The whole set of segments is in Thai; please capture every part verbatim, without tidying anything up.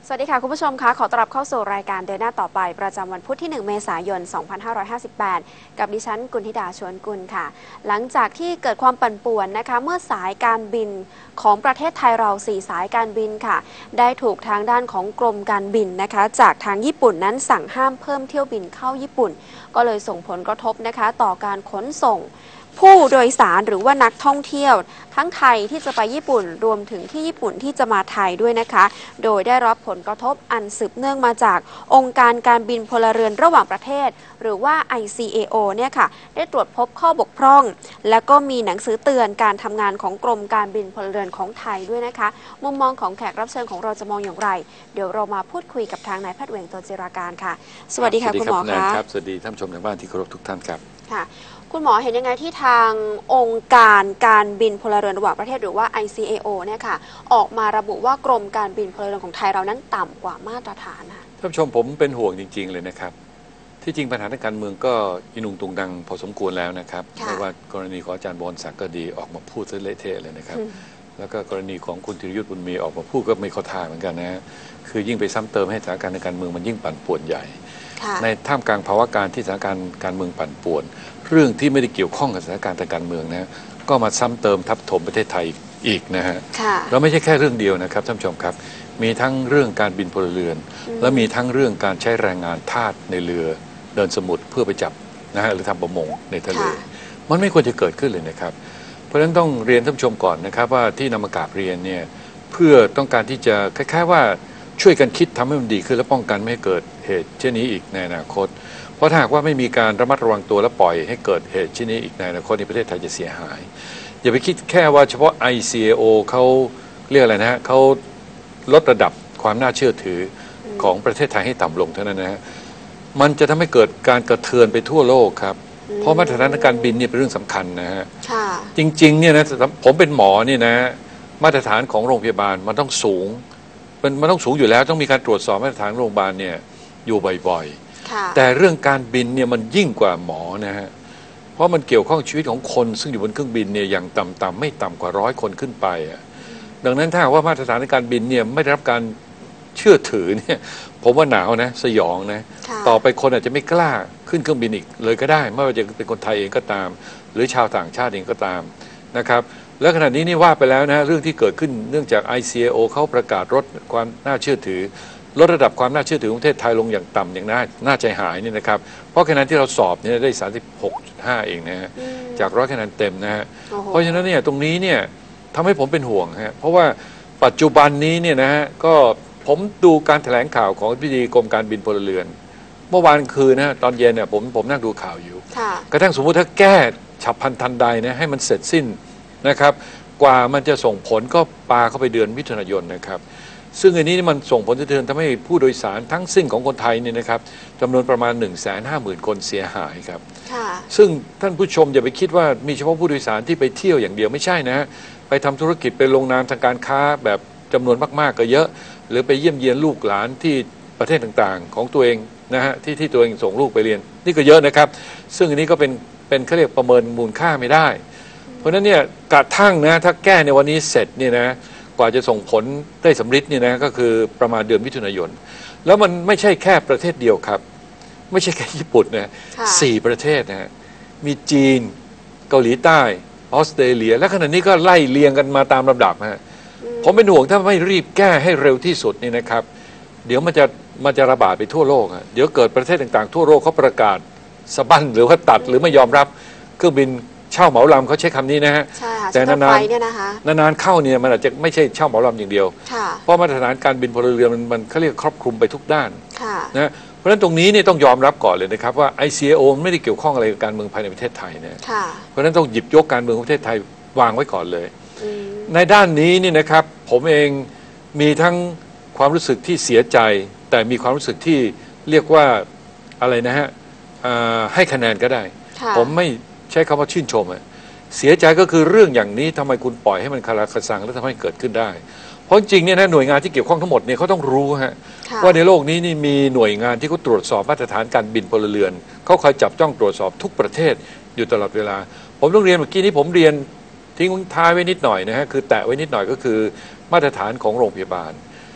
สวัสดีค่ะคุณผู้ชมคะขอต้อนรับเข้าสู่รายการเดินหน้าต่อไปประจำวันพุธที่หนึ่งเมษายนสองพันห้าร้อยห้าสิบแปดกับดิฉันกุลธิดาชวนกุลค่ะหลังจากที่เกิดความปั่นป่วนนะคะเมื่อสายการบินของประเทศไทยเราสี่สายการบินค่ะได้ถูกทางด้านของกรมการบินนะคะจากทางญี่ปุ่นนั้นสั่งห้ามเพิ่มเที่ยวบินเข้าญี่ปุ่นก็เลยส่งผลกระทบนะคะต่อการขนส่งผู้โดยสารหรือว่านักท่องเที่ยวทั้งไทยที่จะไปญี่ปุ่นรวมถึงที่ญี่ปุ่นที่จะมาไทยด้วยนะคะโดยได้รับผลกระทบอันสืบเนื่องมาจากองค์การการบินพลเรือนระหว่างประเทศหรือว่า ไอ ซี เอ โอ เนี่ยค่ะได้ตรวจพบข้อบกพร่องและก็มีหนังสือเตือนการทำงานของกรมการบินพลเรือนของไทยด้วยนะคะมุมมองของแขกรับเชิญของเราจะมองอย่างไรเดี๋ยวเรามาพูดคุยกับทางนายแพทย์เวงโตจิราการค่ะสวัสดีค่ะคุณหมอคะสวัสดีท่านผู้ชมทางบ้านที่เคารพทุกท่านครับค่ะคุณหมอเห็นยังไงที่ทางองค์การการบินพลเรือนระหว่างประเทศหรือว่า ไอ ซี เอ โอ เนี่ยค่ะออกมาระบุว่ากรมการบินพลเรือนของไทยเรานั้นต่ำกว่ามาตรฐานค่ะท่านผู้ชมผมเป็นห่วงจริงๆเลยนะครับที่จริงปัญหาทางการเมืองก็อินุงตุงดังพอสมควรแล้วนะครับไม่ว่ากรณีของอาจารย์บวรศักดิ์ก็ดีออกมาพูดซะเละเทะเลยนะครับแล้วก็กรณีของคุณธีรยุทธบุญมีออกมาพูดก็ไม่เข้าท่าเหมือนกันนะฮะคือยิ่งไปซ้ำเติมให้สถานการณ์ในการเมืองมันยิ่งปั่นป่วนใหญ่ในท่ามกลางภาวะการที่สถานการณ์การเมืองปั่นป่วนเรื่องที่ไม่ได้เกี่ยวข้องกับสถานการณ์ทางการเมืองนะก็มาซ้ำเติมทับถมประเทศไทยอีกนะฮะแล้วไม่ใช่แค่เรื่องเดียวนะครับท่านผู้ชมครับมีทั้งเรื่องการบินพลเรือนและมีทั้งเรื่องการใช้แรงงานทาสในเรือเดินสมุทรเพื่อไปจับนะฮะหรือทำประมงในทะเลมันไม่ควรจะเกิดขึ้นเลยนะครับเพราะฉะนั้นต้องเรียนท่านผู้ชมก่อนนะครับว่าที่นำมากราบเรียนเนี่ยเพื่อต้องการที่จะคล้ายๆว่าช่วยกันคิดทำให้มันดีขึ้นและป้องกันไม่ให้เกิดเหตุเช่นนี้อีกในอนาคตเพราะถ้าหากว่าไม่มีการระมัดระวังตัวและปล่อยให้เกิดเหตุเช่นนี้อีกในอนาคตในประเทศไทยจะเสียหายอย่าไปคิดแค่ว่าเฉพาะ ไอ ซี เอ โอ เขาเรียกอะไรนะฮะเขาลดระดับความน่าเชื่อถือของประเทศไทยให้ต่ำลงเท่านั้นนะฮะมันจะทำให้เกิดการกระเทือนไปทั่วโลกครับเพราะมาตรฐานการบินเนี่ยเป็นเรื่องสำคัญนะฮะจริงๆเนี่ยนะผมเป็นหมอเนี่ยนะมาตรฐานของโรงพยาบาลมันต้องสูงมันมันต้องสูงอยู่แล้วต้องมีการตรวจสอบมาตรฐานโรงพยาบาลเนี่ยอยู่บ่อยๆแต่เรื่องการบินเนี่ยมันยิ่งกว่าหมอนะฮะเพราะมันเกี่ยวข้องชีวิตของคนซึ่งอยู่บนเครื่องบินเนี่ยอย่างต่ำๆไม่ต่ำกว่าร้อยคนขึ้นไปอ่ะดังนั้นถ้าว่ามาตรฐานในการบินเนี่ยไม่ได้รับการเชื่อถือเนี่ยผมว่าหนาวนะสยองนะต่อไปคนอาจจะไม่กล้าขึ้นเครื่องบินอีกเลยก็ได้ไม่ว่าจะเป็นคนไทยเองก็ตามหรือชาวต่างชาติเองก็ตามนะครับและขณะนี้นี่ว่าไปแล้วนะเรื่องที่เกิดขึ้นเนื่องจาก ไอ ซี เอ โอ เขาประกาศลดความน่าเชื่อถือลดระดับความน่าเชื่อถือของประเทศไทยลงอย่างต่ำอย่างน่าน่าใจหายนี่นะครับเพราะคะแนนที่เราสอบเนี่ยได้ สามสิบหกจุดห้า เองนะฮะจากร้อยคะแนนเต็มนะฮะเพราะฉะนั้นเนี่ยตรงนี้เนี่ยทำให้ผมเป็นห่วงฮะเพราะว่าปัจจุบันนี้เนี่ยนะฮะก็ผมดูการแถลงข่าวของอธิบดีกรมการบินพลเรือนเมื่อวานคืนนะตอนเย็นเนี่ยผมผมนั่งดูข่าวอยู่กระทั่งสมมติถ้าแก้ฉับพลันทันใดนะให้มันเสร็จสิ้นนะครับกว่ามันจะส่งผลก็ปาเข้าไปเดือนมิถุนายนนะครับซึ่งอันนี้มันส่งผลสะเทือนทำให้ผู้โดยสารทั้งสิ้นของคนไทยเนี่ยนะครับจำนวนประมาณ หนึ่งแสนห้าหมื่น คนเสียหายครับซึ่งท่านผู้ชมอย่าไปคิดว่ามีเฉพาะผู้โดยสารที่ไปเที่ยวอย่างเดียวไม่ใช่นะไปทำธุรกิจไปลงนามทางการค้าแบบจำนวนมากๆก็เยอะหรือไปเยี่ยมเยียนลูกหลานที่ประเทศต่างๆของตัวเองนะฮะที่ที่ตัวเองส่งลูกไปเรียนนี่ก็เยอะนะครับซึ่งอันนี้ก็เป็นเป็นเขาเรียกประเมินมูลค่าไม่ได้เพราะฉะนั้นเนี่ยกระทั่งนะถ้าแก้ในวันนี้เสร็จเนี่ยนะกว่าจะส่งผลได้สำเร็จเนี่ยนะก็คือประมาณเดือนมิถุนายนแล้วมันไม่ใช่แค่ประเทศเดียวครับไม่ใช่แค่ญี่ปุ่นนะสี่ประเทศนะมีจีนเกาหลีใต้ออสเตรเลียและขณะนี้ก็ไล่เรียงกันมาตามลำดับฮะผมเป็นห่วงถ้าไม่รีบแก้ให้เร็วที่สุดนี่นะครับเดี๋ยวมันจะมันจะระบาดไปทั่วโลกฮะเดี๋ยวเกิดประเทศต่างๆทั่วโลกเขาประกาศสะบั้นหรือว่าตัดหรือไม่ยอมรับเครื่องบินเช่าเหมาลำเขาใช้คำนี้นะฮะแต่นานๆนานๆเข้าเนี่ยมันอาจจะไม่ใช่เช่าเหมาลำอย่างเดียวเพราะมาตรฐานการบินพลเรือนมันมันเขาเรียกครอบคลุมไปทุกด้านนะเพราะฉะนั้นตรงนี้นี่ต้องยอมรับก่อนเลยนะครับว่า ไอ ซี เอ โอ ไม่ได้เกี่ยวข้องอะไรกับการเมืองภายในประเทศไทยนะเพราะฉะนั้นต้องหยิบยกการเมืองของประเทศไทยวางไว้ก่อนเลยในด้านนี้นี่นะครับผมเองมีทั้งความรู้สึกที่เสียใจแต่มีความรู้สึกที่เรียกว่าอะไรนะฮะให้คะแนนก็ได้ผมไม่ใช้คำว่าชื่นชมเสียใจก็คือเรื่องอย่างนี้ทำไมคุณปล่อยให้มันคาราคาซังแล้วทำให้เกิดขึ้นได้เพราะจริงเนี่ยนะหน่วยงานที่เกี่ยวข้องทั้งหมดเนี่ยเขาต้องรู้ฮะว่าในโลกนี้นี่มีหน่วยงานที่เขาตรวจสอบมาตรฐานการบินพลเรือนเขาคอยจับจ้องตรวจสอบทุกประเทศอยู่ตลอดเวลาผมต้องเรียนเมื่อกี้นี้ผมเรียนทิ้งท้ายไว้นิดหน่อยนะฮะคือแตะไว้นิดหน่อยก็คือมาตรฐานของโรงพยาบาลค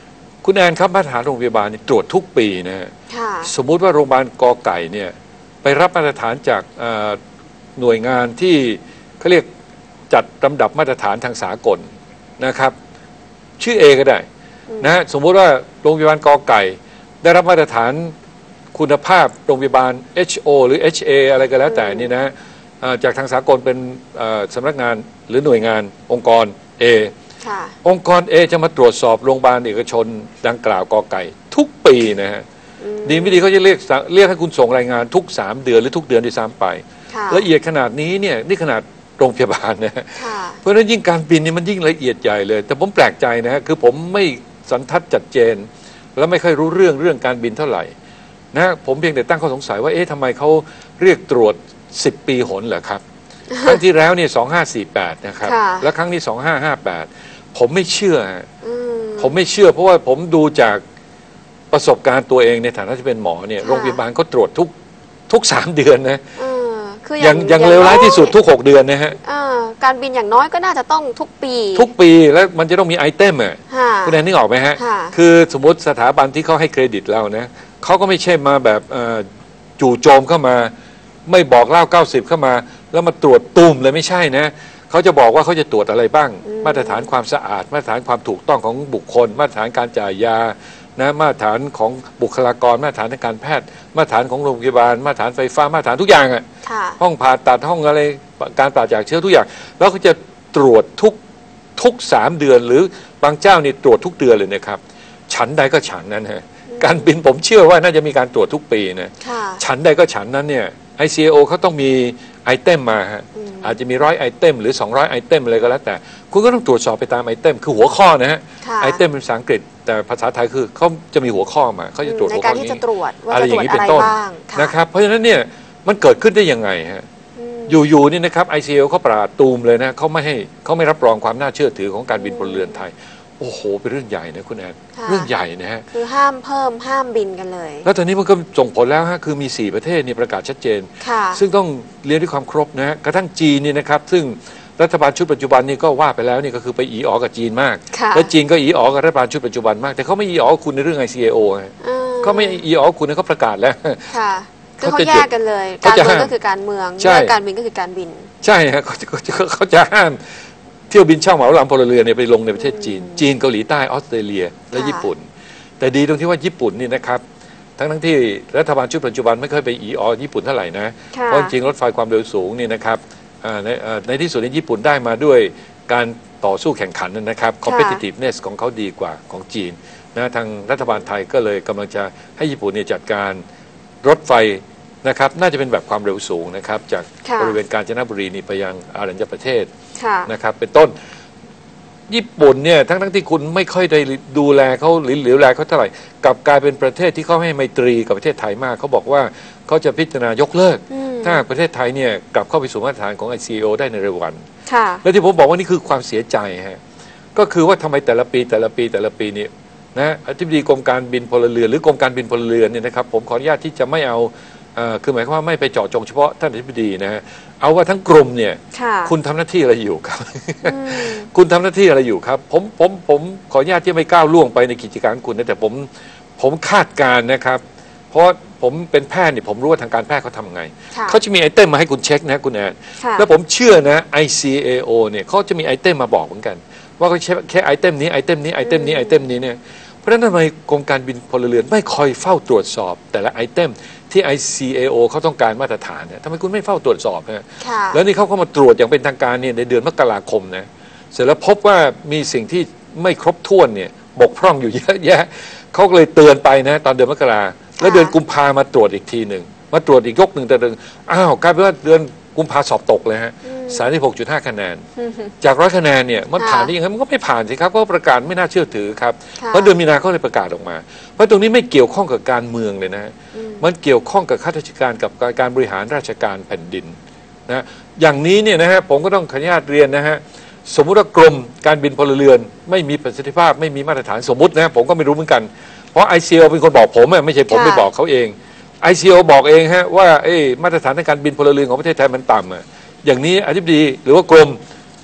คุณแอนครับมาตรฐานโรงพยาบาลนี่ตรวจทุกปีนะฮะค่ะสมมุติว่าโรงพยาบาลกอไก่เนี่ยไปรับมาตรฐานจากหน่วยงานที่เขาเรียกจัดลำดับมาตรฐานทางสากลนะครับชื่อ A ก็ได้นะฮะสมมุติว่าโรงพยาบาลกอไก่ได้รับมาตรฐานคุณภาพโรงพยาบาล เอช โอ หรือ เอช เอ อะไรก็แล้วแต่นี่นะจากทางสากลเป็นสำนักงานหรือหน่วยงานองค์กร A องค์กร A จะมาตรวจสอบโรงพยาบาลเอกชนดังกล่าวกอไก่ทุกปีนะฮะดีไม่ดีเขาจะเรียกเรียกให้คุณส่งรายงานทุกสามเดือนหรือทุกเดือนที่ซ้ำไปละเอียดขนาดนี้เนี่ยนี่ขนาดโรงพยาบาลนะเพราะฉะนั้นยิ่งการบินนี่มันยิ่งละเอียดใหญ่เลยแต่ผมแปลกใจนะฮะคือผมไม่สันทัดจัดเจนและไม่ค่อยรู้เรื่องเรื่องการบินเท่าไหร่นะผมเพียงแต่ตั้งข้อสงสัยว่าเอ๊ะทำไมเขาเรียกตรวจสิบปีหนเหรอครับครั้งที่แล้วเนี่ยสองห้าสี่แปดนะครับและครั้งนี้สองห้าห้าแปดผมไม่เชื่อผมไม่เชื่อเพราะว่าผมดูจากประสบการณ์ตัวเองในฐานะที่เป็นหมอเนี่ยโรงพยาบาลก็ตรวจทุกทุกสามเดือนนะอย่างอย่างเลวร้ายที่สุดทุกหกเดือนนะฮะการบินอย่างน้อยก็น่าจะต้องทุกปีทุกปีแล้วมันจะต้องมีไอเทมอ่ะคุณแอนนึกออกไหมฮะคือสมมติสถาบันที่เขาให้เครดิตเรานะเขาก็ไม่ใช่มาแบบจู่โจมเข้ามาไม่บอกเล่าเก้าสิบเข้ามาแล้วมาตรวจตุ่มเลยไม่ใช่นะเขาจะบอกว่าเขาจะตรวจอะไรบ้างมาตรฐานความสะอาดมาตรฐานความถูกต้องของบุคคลมาตรฐานการจ่ายยานะมาตรฐานของบุคลากรมาตรฐานทางการแพทย์มาตรฐานของโรงพยาบาลมาตรฐานไฟฟ้ามาตรฐานทุกอย่างอ่ะห้องผ่าตัดห้องอะไรการปราศจากเชื้อทุกอย่างแล้วเขาจะตรวจทุกทุกสามเดือนหรือบางเจ้านี่ตรวจทุกเดือนเลยนะครับฉันใดก็ฉันนั้นฮะการบินผมเชื่อว่าน่าจะมีการตรวจทุกปีนะฉันใดก็ฉันนั้นเนี่ย ไอ ซี เอ โอ เขาต้องมีไอเทมมาฮะอาจจะมีร้อยไอเทมหรือสองร้อยไอเทมอะไรก็แล้วแต่คุณก็ต้องตรวจสอบไปตามไอเทมคือหัวข้อนะฮะไอเทมเป็นภาษาอังกฤษแต่ภาษาไทยคือเขาจะมีหัวข้อมาเขาจะตรวจหัวข้อนี้อะไรอย่างนี้เป็นต้นนะครับเพราะฉะนั้นเนี่ยมันเกิดขึ้นได้ยังไงฮะอยู่ๆนี่นะครับ ไอ ซี เอ โอ เขาประกาศตูมเลยนะเขาไม่ให้เขาไม่รับรองความน่าเชื่อถือของการบินพลเรือนไทยโอ้โหเป็นเรื่องใหญ่นะคุณแอนเรื่องใหญ่นะฮะคือห้ามเพิ่มห้ามบินกันเลยแล้วตอนนี้มันก็ส่งผลแล้วฮะคือมีสี่ประเทศนี่ประกาศชัดเจนซึ่งต้องเรียนด้วยความครบนะฮะกระทั่งจีนนี่นะครับซึ่งรัฐบาลชุดปัจจุบันนี่ก็ว่าไปแล้วนี่ก็คือไปอีอ๋อกับจีนมากและจีนก็อีอ๋อกับรัฐบาลชุดปัจจุบันมากแต่เขาไม่อีอ๋อคุณในเรื่อง ไอ ซี เอ โอ เขาไม่อีอ๋อคุณนะเขาประกาศแล้วคือเขาแยกกันเลยการเมืองก็คือการเมืองการบินก็คือการบินใช่ฮะเขาจะเขาจะห้ามเที่ยวบินเช่าเหมาลำพลเรือนเนี่ยไปลงในประเทศจีนจีนเกาหลีใต้ออสเตรเลียและญี่ปุ่นแต่ดีตรงที่ว่าญี่ปุ่นนี่นะครับทั้งทั้งที่รัฐบาลชุดปัจจุบันไม่เคยไปอีออญี่ปุ่นเท่าไหร่นะเพราะจริงรถไฟความเร็วสูงนี่นะครับในในที่สุดในญี่ปุ่นได้มาด้วยการต่อสู้แข่งขันนะครับ competitiveness ของเขาดีกว่าของจีนนะทางรัฐบาลไทยก็เลยกำลังจะให้ญี่ปุ่นเนี่ยจัดการรถไฟนะครับน่าจะเป็นแบบความเร็วสูงนะครับจากบริเวณกาญจนบุรีนี่ไปยังอารัญญประเทศนะครับเป็นต้นญี่ปุ่นเนี่ยทั้งทั้งที่คุณไม่ค่อยได้ดูแลเขาหรือเหลียวแลเขาเท่าไหร่กลับกลายเป็นประเทศที่เขาให้ไมตรีกับประเทศไทยมากเขาบอกว่าเขาจะพิจารณายกเลิกถ้าประเทศไทยเนี่ยกลับเข้าไปสู่มาตรฐานของ ไอ ซี เอ โอ ได้ในเร็ววันและที่ผมบอกว่านี่คือความเสียใจฮะก็คือว่าทำไมแต่ละปีแต่ละปีแต่ละปีนี่นะอธิบดีกรมการบินพลเรือนหรือกรมการบินพลเรือนเนี่ยนะครับผมขออนุญาตที่จะไม่เอาคือหมายความว่าไม่ไปเจาะจงเฉพาะท่านอธิบดีนะฮะเอาว่าทั้งกลุ่มเนี่ยคุณทำหน้าที่อะไรอยู่ครับคุณทำหน้าที่อะไรอยู่ครับผมผมผมขออนุญาตที่ไม่ก้าวล่วงไปในกิจการของคุณนะแต่ผมผมคาดการนะครับเพราะผมเป็นแพทย์เนี่ยผมรู้ว่าทางการแพทย์เขาทำไงเขาจะมีไอเทมมาให้คุณเช็คนะคุณแอนแล้วผมเชื่อนะ ไอ ซี เอ โอ เนี่ยเขาจะมีไอเทมมาบอกเหมือนกันว่าเขาใช้แค่ไอเทมนี้ไอเทมนี้ไอเทมนี้ไอเทมนี้เนี่ยเพราะฉะนั้นทำไมกรมการบินพลเรือนไม่คอยเฝ้าตรวจสอบแต่ละไอเทมที่ ไอ ซี เอ โอ เขาต้องการมาตรฐานเนี่ยทำไมคุณไม่เฝ้าตรวจสอบฮะแล้วนี่เขาเข้ามาตรวจอย่างเป็นทางการเนี่ยในเดือนมกราคมนะเสร็จแล้วพบว่ามีสิ่งที่ไม่ครบถ้วนเนี่ยบกพร่องอยู่เยอะแยะเขาเลยเตือนไปนะตอนเดือนมกราแล้วเดือนกุมภามาตรวจอีกทีหนึ่งมาตรวจอีกยกหนึ่งแต่เดือนอ้าวกลายเป็นว่าเดือนกุมภาสอบตกเลยฮะสามสิบหกจุดห้าคะแนนจากร้อยคะแนนเนี่ยมันผ่านได้ยังไงมันก็ไม่ผ่านสิครับก็ประกาศไม่น่าเชื่อถือครับเพราะเดือนมีนาเขาเลยประกาศออกมาเพราะตรงนี้ไม่เกี่ยวข้องกับการเมืองเลยนะมันเกี่ยวข้องกับข้าราชการกับการบริหารราชการแผ่นดินนะอย่างนี้เนี่ยนะฮะผมก็ต้องขออนุญาตเรียนนะฮะสมมุติว่ากรมการบินพลเรือนไม่มีประสิทธิภาพไม่มีมาตรฐานสมมุตินะผมก็ไม่รู้เหมือนกันเพราะ ไอ ซี เอ โอ เป็นคนบอกผมไม่ใช่ผมไปบอกเขาเอง ไอ ซี เอ โอ บอกเองฮะว่ามาตรฐานในการบินพลเรือนของประเทศไทยมันต่ำอ่ะอย่างนี้อธิบดีหรือว่ากรม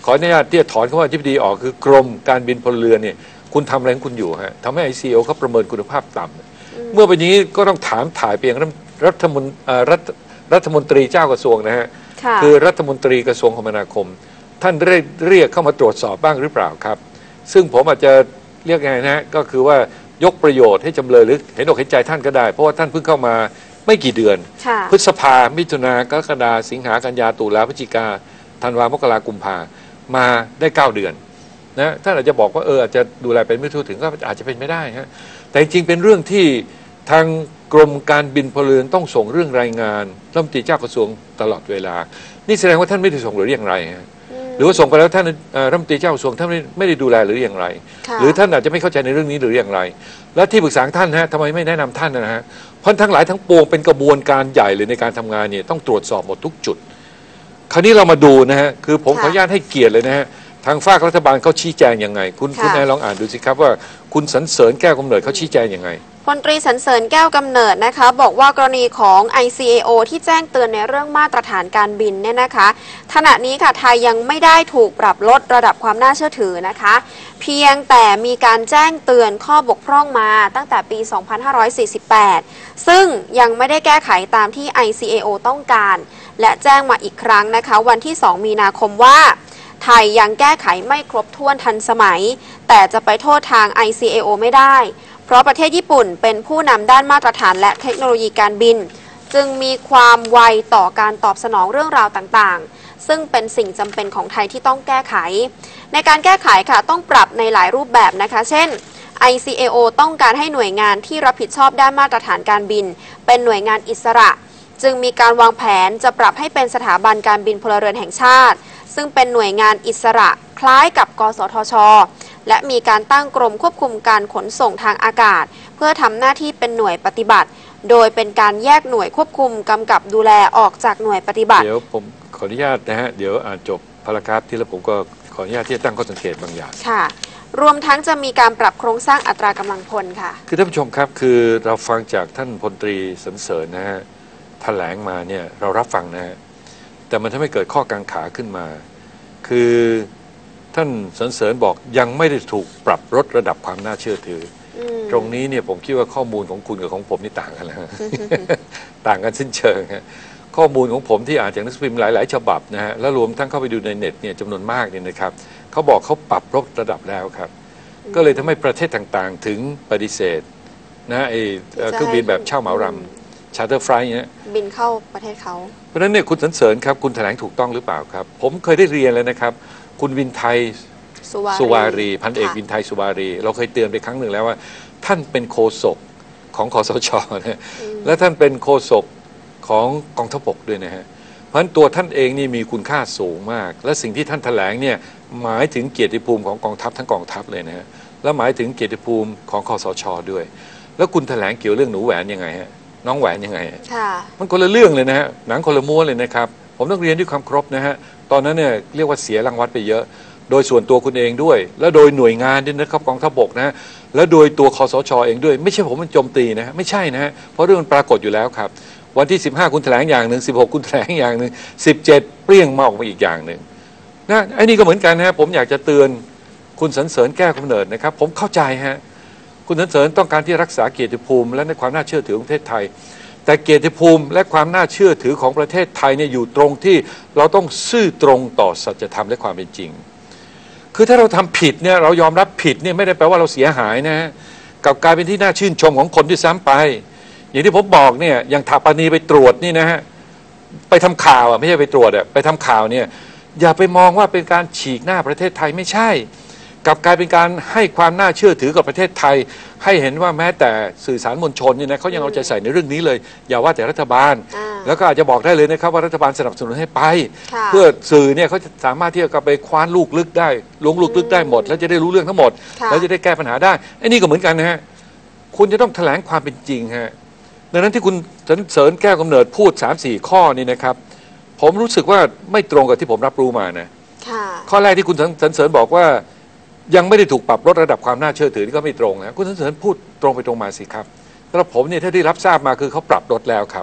ขออนุญาตที่จะถอนคำว่าอธิบดีออกคือกรมการบินพลเรือนเนี่ยคุณทำอะไรของคุณอยู่ฮะทำให้ ไอ ซี โอ เขาประเมินคุณภาพต่ำเมื่อวันนี้ก็ต้องถามถ่ายไปยังรัฐมนรัฐรัฐมนตรีเจ้ากระทรวงนะฮะคือรัฐมนตรีกระทรวงคมนาคมท่านได้เรียกเข้ามาตรวจสอบบ้างหรือเปล่าครับซึ่งผมอาจจะเรียกไงนะก็คือว่ายกประโยชน์ให้จำเลยหรือเห็นอกเห็นใจท่านก็ได้เพราะว่าท่านเพิ่งเข้ามาไม่กี่เดือนพฤษภามิถุนากรกฎาสิงหากันยาตุลาพฤศจิกาธันวามกรากุมภามาได้เก้าเดือนนะท่านอาจจะบอกว่าเอออาจจะดูแลเป็นไม่ทั่วถึงก็อาจจะเป็นไม่ได้ฮะแต่จริงเป็นเรื่องที่ทางกรมการบินพลเรือนต้องส่งเรื่องรายงานรัฐมนตรีเจ้ากระทรวงตลอดเวลานี่แสดงว่าท่านไม่ได้ส่งหรืออย่างไรฮะหรือว่าส่งไปแล้วท่านรัฐมนตรีเจ้ากระทรวงท่านไม่ได้ดูแลหรืออย่างไรหรือท่านอาจจะไม่เข้าใจในเรื่องนี้หรืออย่างไรและที่ปรึกษาท่านฮะทำไมไม่แนะนำท่านนะฮะเพราะทั้งหลายทั้งปวงเป็นกระบวนการใหญ่เลยในการทำงานเนี่ยต้องตรวจสอบหมดทุกจุดคราวนี้เรามาดูนะฮะคือผมขออนุญาตให้เกียรติเลยนะฮะทางฝ่ายรัฐบาลเขาชี้แจงยังไงคุณคุณแอนลองอ่านดูสิครับว่าคุณสรรเสริญแก้วกำเนิดเขาชี้แจงยังไงพลตรีสรรเสริญแก้วกำเนิดนะคะบอกว่ากรณีของ ไอ ซี เอ โอ ที่แจ้งเตือนในเรื่องมาตรฐานการบินเนี่ยนะคะขณะนี้ค่ะไทยยังไม่ได้ถูกปรับลดระดับความน่าเชื่อถือนะคะเพียงแต่มีการแจ้งเตือนข้อบกพร่องมาตั้งแต่ปี สองพันห้าร้อยสี่สิบแปด ซึ่งยังไม่ได้แก้ไขตามที่ ไอ ซี เอ โอ ต้องการและแจ้งมาอีกครั้งนะคะวันที่ สองมีนาคมว่าไทยยังแก้ไขไม่ครบถ้วนทันสมัยแต่จะไปโทษทาง ไอ ซี เอ โอ ไม่ได้เพราะประเทศญี่ปุ่นเป็นผู้นำด้านมาตรฐานและเทคโนโลยีการบินจึงมีความไวต่อการตอบสนองเรื่องราวต่างๆซึ่งเป็นสิ่งจำเป็นของไทยที่ต้องแก้ไขในการแก้ไขค่ะต้องปรับในหลายรูปแบบนะคะเช่น ไอ ซี เอ โอ ต้องการให้หน่วยงานที่รับผิดชอบด้านมาตรฐานการบินเป็นหน่วยงานอิสระจึงมีการวางแผนจะปรับให้เป็นสถาบันการบินพลเรือนแห่งชาติซึ่งเป็นหน่วยงานอิสระคล้ายกับกสทช.และมีการตั้งกรมควบคุมการขนส่งทางอากาศเพื่อทำหน้าที่เป็นหน่วยปฏิบัติโดยเป็นการแยกหน่วยควบคุมกำกับดูแลออกจากหน่วยปฏิบัติเดี๋ยวผมขออนุญาตนะฮะเดี๋ยวอ่านจบพารากราฟที่แล้วผมก็ขออนุญาตที่จะตั้งข้อสังเกตบางอย่างค่ะรวมทั้งจะมีการปรับโครงสร้างอัตรากำลังพลค่ะคือท่านผู้ชมครับคือเราฟังจากท่านพลตรีสรรเสริญนะฮะแถลงมาเนี่ยเรารับฟังนะฮะแต่มันทำให้เกิดข้อกังขาขึ้นมาคือท่านสรรเสริญบอกยังไม่ได้ถูกปรับลดระดับความน่าเชื่อถือตรงนี้เนี่ยผมคิดว่าข้อมูลของคุณกับของผมนี่ต่างกันแล้ว ต่างกันสิ้นเชิงฮะข้อมูลของผมที่อ่านจากหนังสือพิมพ์หลายๆฉบับนะฮะแล้วรวมทั้งเข้าไปดูในเน็ตเนี่ยจำนวนมากเนี่ยนะครับเขาบอกเขาปรับลดระดับแล้วครับก็เลยทำให้ประเทศต่างๆถึงปฏิเสธนะไอ้เครื่องบินแบบเช่าเหมารำชาร์เตอร์ไฟล์เนี่ยบินเข้าประเทศเขาเพราะฉะนั้นเนี่ยคุณสรรเสริญครับคุณแถลงถูกต้องหรือเปล่าครับผมเคยได้เรียนแล้วนะครับคุณวินไทยสุวารีพันเอกวินไทยสุวารีเราเคยเตือนไปครั้งหนึ่งแล้วว่าท่านเป็นโฆษกของคสช.นะและท่านเป็นโฆษกของกองทัพบกด้วยนะฮะเพราะฉะนั้นตัวท่านเองนี่มีคุณค่าสูงมากและสิ่งที่ท่านแถลงเนี่ยหมายถึงเกียรติภูมิของกองทัพทั้งกองทัพเลยนะฮะและหมายถึงเกียรติภูมิของคสช.ด้วยแล้วคุณแถลงเกี่ยวเรื่องหนูแหวนยังไงฮะน้องแหวนยังไงมันคนละเรื่องเลยนะฮะหนังคนละม้วนเลยนะครับผมต้องเรียนด้วยความเคารพนะฮะตอนนั้นเนี่ยเรียกว่าเสียรางวัลไปเยอะโดยส่วนตัวคุณเองด้วยและโดยหน่วยงานด้วยนะครับกองทัพบกนะและโดยตัวคสช.เองด้วยไม่ใช่ผมมันโจมตีนะไม่ใช่นะฮะเพราะเรื่องมันปรากฏอยู่แล้วครับวันที่สิบห้าคุณแถลงอย่างหนึ่งสิบหกคุณแถลงอย่างหนึ่งสิบเจ็ดเปรี้ยงมาออกมาอีกอย่างหนึ่งนะไอ้นี่ก็เหมือนกันนะผมอยากจะเตือนคุณสรรเสริญแก้วกำเนิดนะครับผมเข้าใจฮะคุณสรรเสริญต้องการที่รักษาเกียรติภูมิและในความน่าเชื่อถือของประเทศไทยแต่เกียรติภูมิและความน่าเชื่อถือของประเทศไทยเนี่ยอยู่ตรงที่เราต้องซื่อตรงต่อสัจธรรมและความเป็นจริงคือถ้าเราทำผิดเนี่ยเรายอมรับผิดเนี่ยไม่ได้แปลว่าเราเสียหายนะกับกลายเป็นที่น่าชื่นชมของคนที่ซ้ำไปอย่างที่ผมบอกเนี่ยอย่างถาปนีไปตรวจนี่นะฮะไปทำข่าวอ่ะไม่ใช่ไปตรวจอ่ะไปทำข่าวเนี่ยอย่าไปมองว่าเป็นการฉีกหน้าประเทศไทยไม่ใช่กลับกลายเป็นการให้ความน่าเชื่อถือกับประเทศไทยให้เห็นว่าแม้แต่สื่อสารมวลชนเนี่ยนะเขายังเอาใจใส่ในเรื่องนี้เลยอย่าว่าแต่รัฐบาลแล้วก็อาจจะบอกได้เลยนะครับว่ารัฐบาลสนับสนุนให้ไปเพื่อสื่อเนี่ยเขาจะสามารถที่จะกลับไปคว้านลูกลึกได้ล้วงลูกลึกได้หมดแล้วจะได้รู้เรื่องทั้งหมดแล้วจะได้แก้ปัญหาได้ไอ้นี่ก็เหมือนกันนะฮะคุณจะต้องแถลงความเป็นจริงฮะดังนั้นที่คุณสรรเสริญแก้วกำเนิดพูด สามสี่ ข้อนี่นะครับผมรู้สึกว่าไม่ตรงกับที่ผมรับรู้มานะข้อแรกที่คุณสรรเสริญบอกว่ายังไม่ได้ถูกปรับลดระดับความน่าเชื่อถือนี่ก็ไม่ตรงนะคุณสรรเสริญพูดตรงไปตรงมาสิครับแล้วผมเนี่ยถ้าที่รับทราบมาคือเขาปรับลดแล้วครับ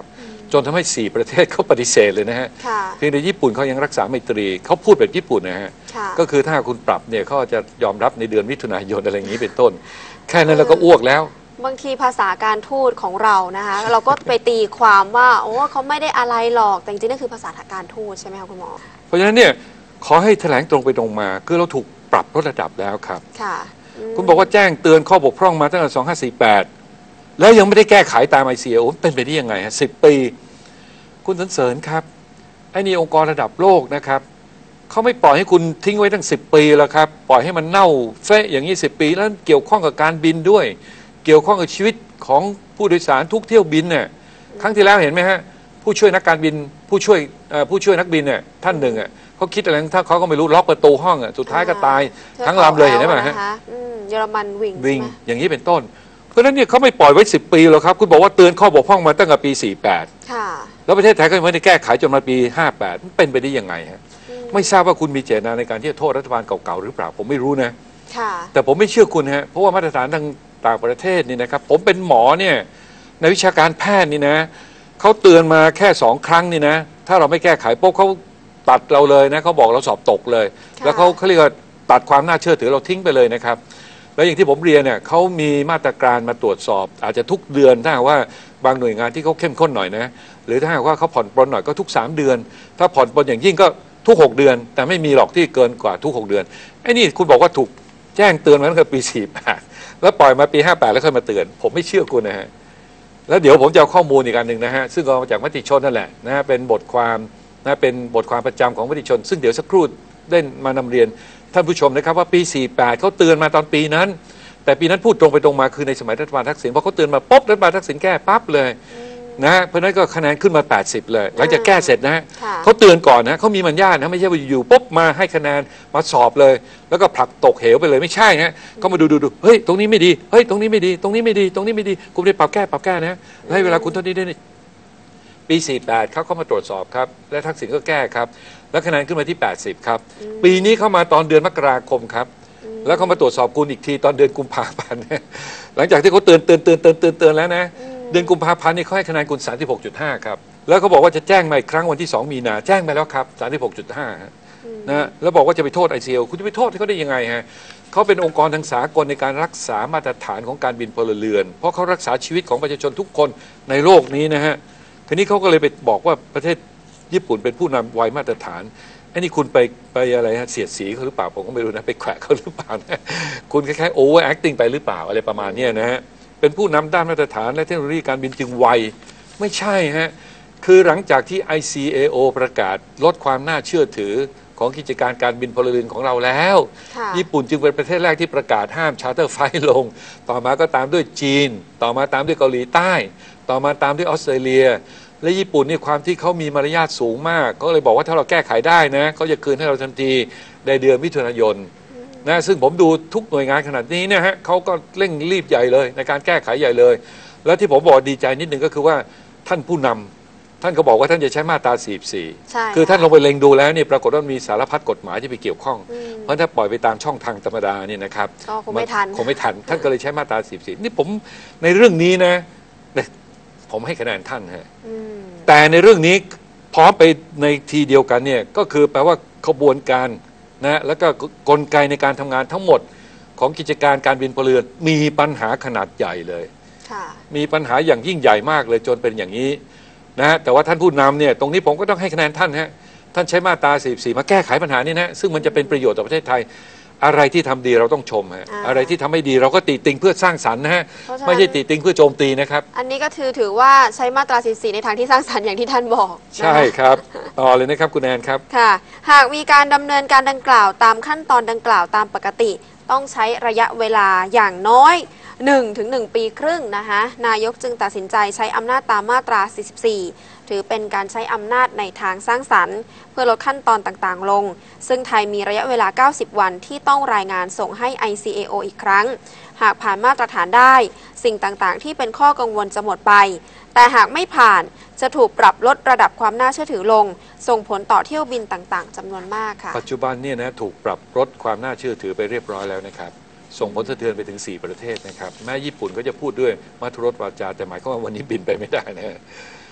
จนทำให้สี่ประเทศเขาปฏิเสธเลยนะฮะเพียงแต่ญี่ปุ่นเขายังรักษาไมตรีเขาพูดแบบญี่ปุ่นนะฮะก็คือถ้าคุณปรับเนี่ยเขาจะยอมรับในเดือนมิถุนายนอะไรอย่างนี้เป็นต้นแค่นั้นเราก็อ้วกแล้วบางทีภาษาการทูตของเรานะคะเราก็ไปตีความว่าโอ้เขาไม่ได้อะไรหรอกแต่จริงๆนั่นคือภาษาการทูตใช่ไหมคะคุณหมอเพราะฉะนั้นเนี่ยขอให้แถลงตรงไปตรงมาคือเราถูกปรับลดระดับแล้วครับค่ะคุณบอกว่าแจ้งเตือนข้อบกพร่องมาตั้งแต่สองห้าสี่แปดแล้วยังไม่ได้แก้ไขตาม ไอ ซี เอ โอ เป็นไปได้ยังไงฮะสิบปีคุณสรรเสริญครับไอ้นี่องค์กรระดับโลกนะครับเขาไม่ปล่อยให้คุณทิ้งไว้ตั้งสิบปีแล้วครับปล่อยให้มันเน่าเฟะอย่างนี้สิบปีแล้วเกี่ยวข้องกับการบินด้วยเกี่ยวข้องกับชีวิตของผู้โดยสารทุกเที่ยวบินเนี่ยครั้งที่แล้วเห็นไหมฮะผู้ช่วยนักการบินผู้ช่วยผู้ช่วยนักบินเนี่ยท่านหนึ่งอ่ะเขาคิดอะไรถ้าเขาก็ไม่รู้ล็อกประตูห้องอ่ะสุดท้ายก็ตายทั้งลำเลยเห็นไหมฮะเยอรมันวิงวิงอย่างนี้เป็นต้นเพราะฉะนั้นเนี่ยเขาไม่ปล่อยไว้สิบปีแล้วครับคุณบอกว่าเตือนข้อบกพร่องมาตั้งแต่ปีสี่แปดแล้วประเทศไทยก็ไม่ได้แก้ไขจนมาปีห้าแปดมันเป็นไปได้ยังไงฮะไม่ทราบว่าคุณมีเจตนาในการที่จะโทษรัฐบาลเก่าๆหรือเปล่าผมไม่รู้นะแต่ผมไม่เชื่อคุณฮะเพราะว่ามาตรฐานทางต่างประเทศนี่นะครับผมเป็นหมอเนี่ยในวิชาการแพทย์นี่นะเขาเตือนมาแค่สองครั้งนี่นะถ้าเราไม่แก้ไขปุ๊บเขาตัดเราเลยนะเขาบอกเราสอบตกเลยแล้วเขาเขาเรียกว่าตัดความน่าเชื่อถือเราทิ้งไปเลยนะครับแล้วอย่างที่ผมเรียนเนี่ยเขามีมาตรการมาตรวจสอบอาจจะทุกเดือนถ้าว่าบางหน่วยงานที่เขาเข้มข้นหน่อยนะหรือถ้าว่าเขาผ่อนปลนหน่อยก็ทุกสามเดือนถ้าผ่อนปลนอย่างยิ่งก็ทุกหกเดือนแต่ไม่มีหรอกที่เกินกว่าทุกหกเดือนไอ้นี่คุณบอกว่าถูกแจ้งเตือนมาตั้งแต่ปีสี่แปดแล้วปล่อยมาปีห้าแปดแล้วค่อยมาเตือนผมไม่เชื่อคุณนะฮะแล้วเดี๋ยวผมจะเอาข้อมูลอีกอันหนึ่งนะฮะซึ่งเอามาจากมติชนนั่นแหละนะฮะเป็นบทความนะเป็นบทความประจำของมติชนซึ่งเดี๋ยวสักครู่ได้มานำเรียนท่านผู้ชมนะครับว่าปีสี่แปดเขาเตือนมาตอนปีนั้นแต่ปีนั้นพูดตรงไปตรงมาคือในสมัยรัฐบาลทักษิณพอเขาเตือนมาปุ๊บรัฐบาลทักษิณแก้ปั๊บเลยนะฮะเพราะนั้นก็คะแนนขึ้นมาแปดสิบเลยหลังจากแก้เสร็จนะฮะเขาเตือนก่อนนะเขามีมัญญาณนะไม่ใช่ว่าอยู่ปุ๊บมาให้คะแนนมาสอบเลยแล้วก็ผลักตกเหวไปเลยไม่ใช่ฮะก็มาดูดูดูเฮ้ยตรงนี้ไม่ดีเฮ้ยตรงนี้ไม่ดีตรงนี้ไม่ดีตรงนี้ไม่ดีคุณได้ปรับแก้ปรับแก้นะให้เวลาคุณเท่านี้ได้ปีสี่แปดเขาเข้ามาตรวจสอบครับและทักษิณก็แก้ครับแล้วคะแนนขึ้นมาที่แปดสิบครับปีนี้เข้ามาตอนเดือนมกราคมครับแล้วเขามาตรวจสอบคุณอีกทีตอนเดือนกุมภาพันธ์หลังจากที่เขาเตือนเตือนเตือนเตือนเตือนเตือนแล้วนะเดือนกุมภาพันธ์นี่เขาให้คะแนนคุณ สามสิบหกจุดห้า ครับแล้วเขาบอกว่าจะแจ้งมาอีกครั้งวันที่สองมีนาแจ้งไปแล้วครับ สามสิบหกจุดห้า นะแล้วบอกว่าจะไปโทษ ไอ ซี เอ คุณจะไปโทษเขาได้ยังไงฮะเขาเป็นองค์กรทางสากลในการรักษามาตรฐานของการบินพลเรือนเพราะเขารักษาชีวิตของประชาชนทุกคนในโลกนี้นะฮะทีนี้เขาก็เลยไปบอกว่าประเทศญี่ปุ่นเป็นผู้นำไวมาตรฐานไอ้นี่คุณไปไปอะไรฮะเสียดสีเขาหรือเปล่าผมก็ไม่รู้นะไปแขวะเขาหรือเปล่านะคุณคล้ายๆ over acting ไปหรือเปล่าอะไรประมาณนี้นะฮะเป็นผู้นำด้านมาตรฐานและเทคโนโลยีการบินจึงไวไม่ใช่ฮะคือหลังจากที่ ไอ ซี เอ โอ ประกาศลดความน่าเชื่อถือของกิจการการบินพลเรือนของเราแล้วญี่ปุ่นจึงเป็นประเทศแรกที่ประกาศห้ามชาร์เตอร์ไฟล์ลงต่อมาก็ตามด้วยจีนต่อมาตามด้วยเกาหลีใต้ต่อมาตามด้วยออสเตรเลียและญี่ปุ่นนี่ความที่เขามีมารยาทสูงมากก็เลยบอกว่าถ้าเราแก้ไขได้นะเขาจะคืนให้เราทันทีในเดือนมิถุนายนนะซึ่งผมดูทุกหน่วยงานขนาดนี้เนี่ยฮะเขาก็เร่งรีบใหญ่เลยในการแก้ไขใหญ่เลยแล้วที่ผมบอกดีใจนิดนึงก็คือว่าท่านผู้นำท่านก็บอกว่าท่านจะใช้มาตราสี่สิบสี่คือท่านลงไปเล็งดูแล้วนี่ปรากฏว่ามีสารพัดกฎหมายที่ไปเกี่ยวข้องเพราะถ้าปล่อยไปตามช่องทางธรรมดานี่นะครับคงไม่ทันคงไม่ทันท่านก็เลยใช้มาตราสี่สิบสี่นี่ผมในเรื่องนี้นะผมให้คะแนนท่านฮะแต่ในเรื่องนี้พร้อมไปในทีเดียวกันเนี่ยก็คือแปลว่าขบวนการนะแล้วก็กลไกในการทำงานทั้งหมดของกิจการการบินพลเรือนมีปัญหาขนาดใหญ่เลยมีปัญหาอย่างยิ่งใหญ่มากเลยจนเป็นอย่างนี้นะแต่ว่าท่านผู้นำเนี่ยตรงนี้ผมก็ต้องให้คะแนนท่านฮะท่านใช้มาตราสี่สิบสี่มาแก้ไขปัญหานี้นะซึ่งมันจะเป็นประโยชน์ต่อประเทศไทยอะไรที่ทำดีเราต้องชมฮะ อ, อะไรที่ทำไม่ดีเราก็ติติงเพื่อสร้างสรรค์นะฮะไม่ใช่ติติงเพื่อโจมตีนะครับอันนี้ก็ถือถือว่าใช้มาตราสี่สิบสี่ในทางที่สร้างสรรค์อย่างที่ท่านบอกใช่ครับต่อเลยนะครับคุณแอนครับค่ะหากมีการดำเนินการดังกล่าวตามขั้นตอนดังกล่าวตามปกติต้องใช้ระยะเวลาอย่างน้อยหนึ่งถึงหนึ่งปีครึ่งนะคะนายกจึงตัดสินใจใช้อำนาจตามมาตราสี่สิบสี่ถือเป็นการใช้อำนาจในทางสร้างสรรค์เพื่อลดขั้นตอนต่างๆลงซึ่งไทยมีระยะเวลาเก้าสิบวันที่ต้องรายงานส่งให้ ไอ ซี เอ โอ อีกครั้งหากผ่านมาตรฐานได้สิ่งต่างๆที่เป็นข้อกังวลจะหมดไปแต่หากไม่ผ่านจะถูกปรับลดระดับความน่าเชื่อถือลงส่งผลต่อเที่ยวบินต่างๆจำนวนมากค่ะปัจจุบันเนี่ยนะถูกปรับลดความน่าเชื่อถือไปเรียบร้อยแล้วนะครับส่งผลสะเทือนไปถึงสี่ประเทศนะครับแม้ญี่ปุ่นก็จะพูดด้วยมัธรสวาจาแต่หมายความว่าวันนี้บินไปไม่ได้นะ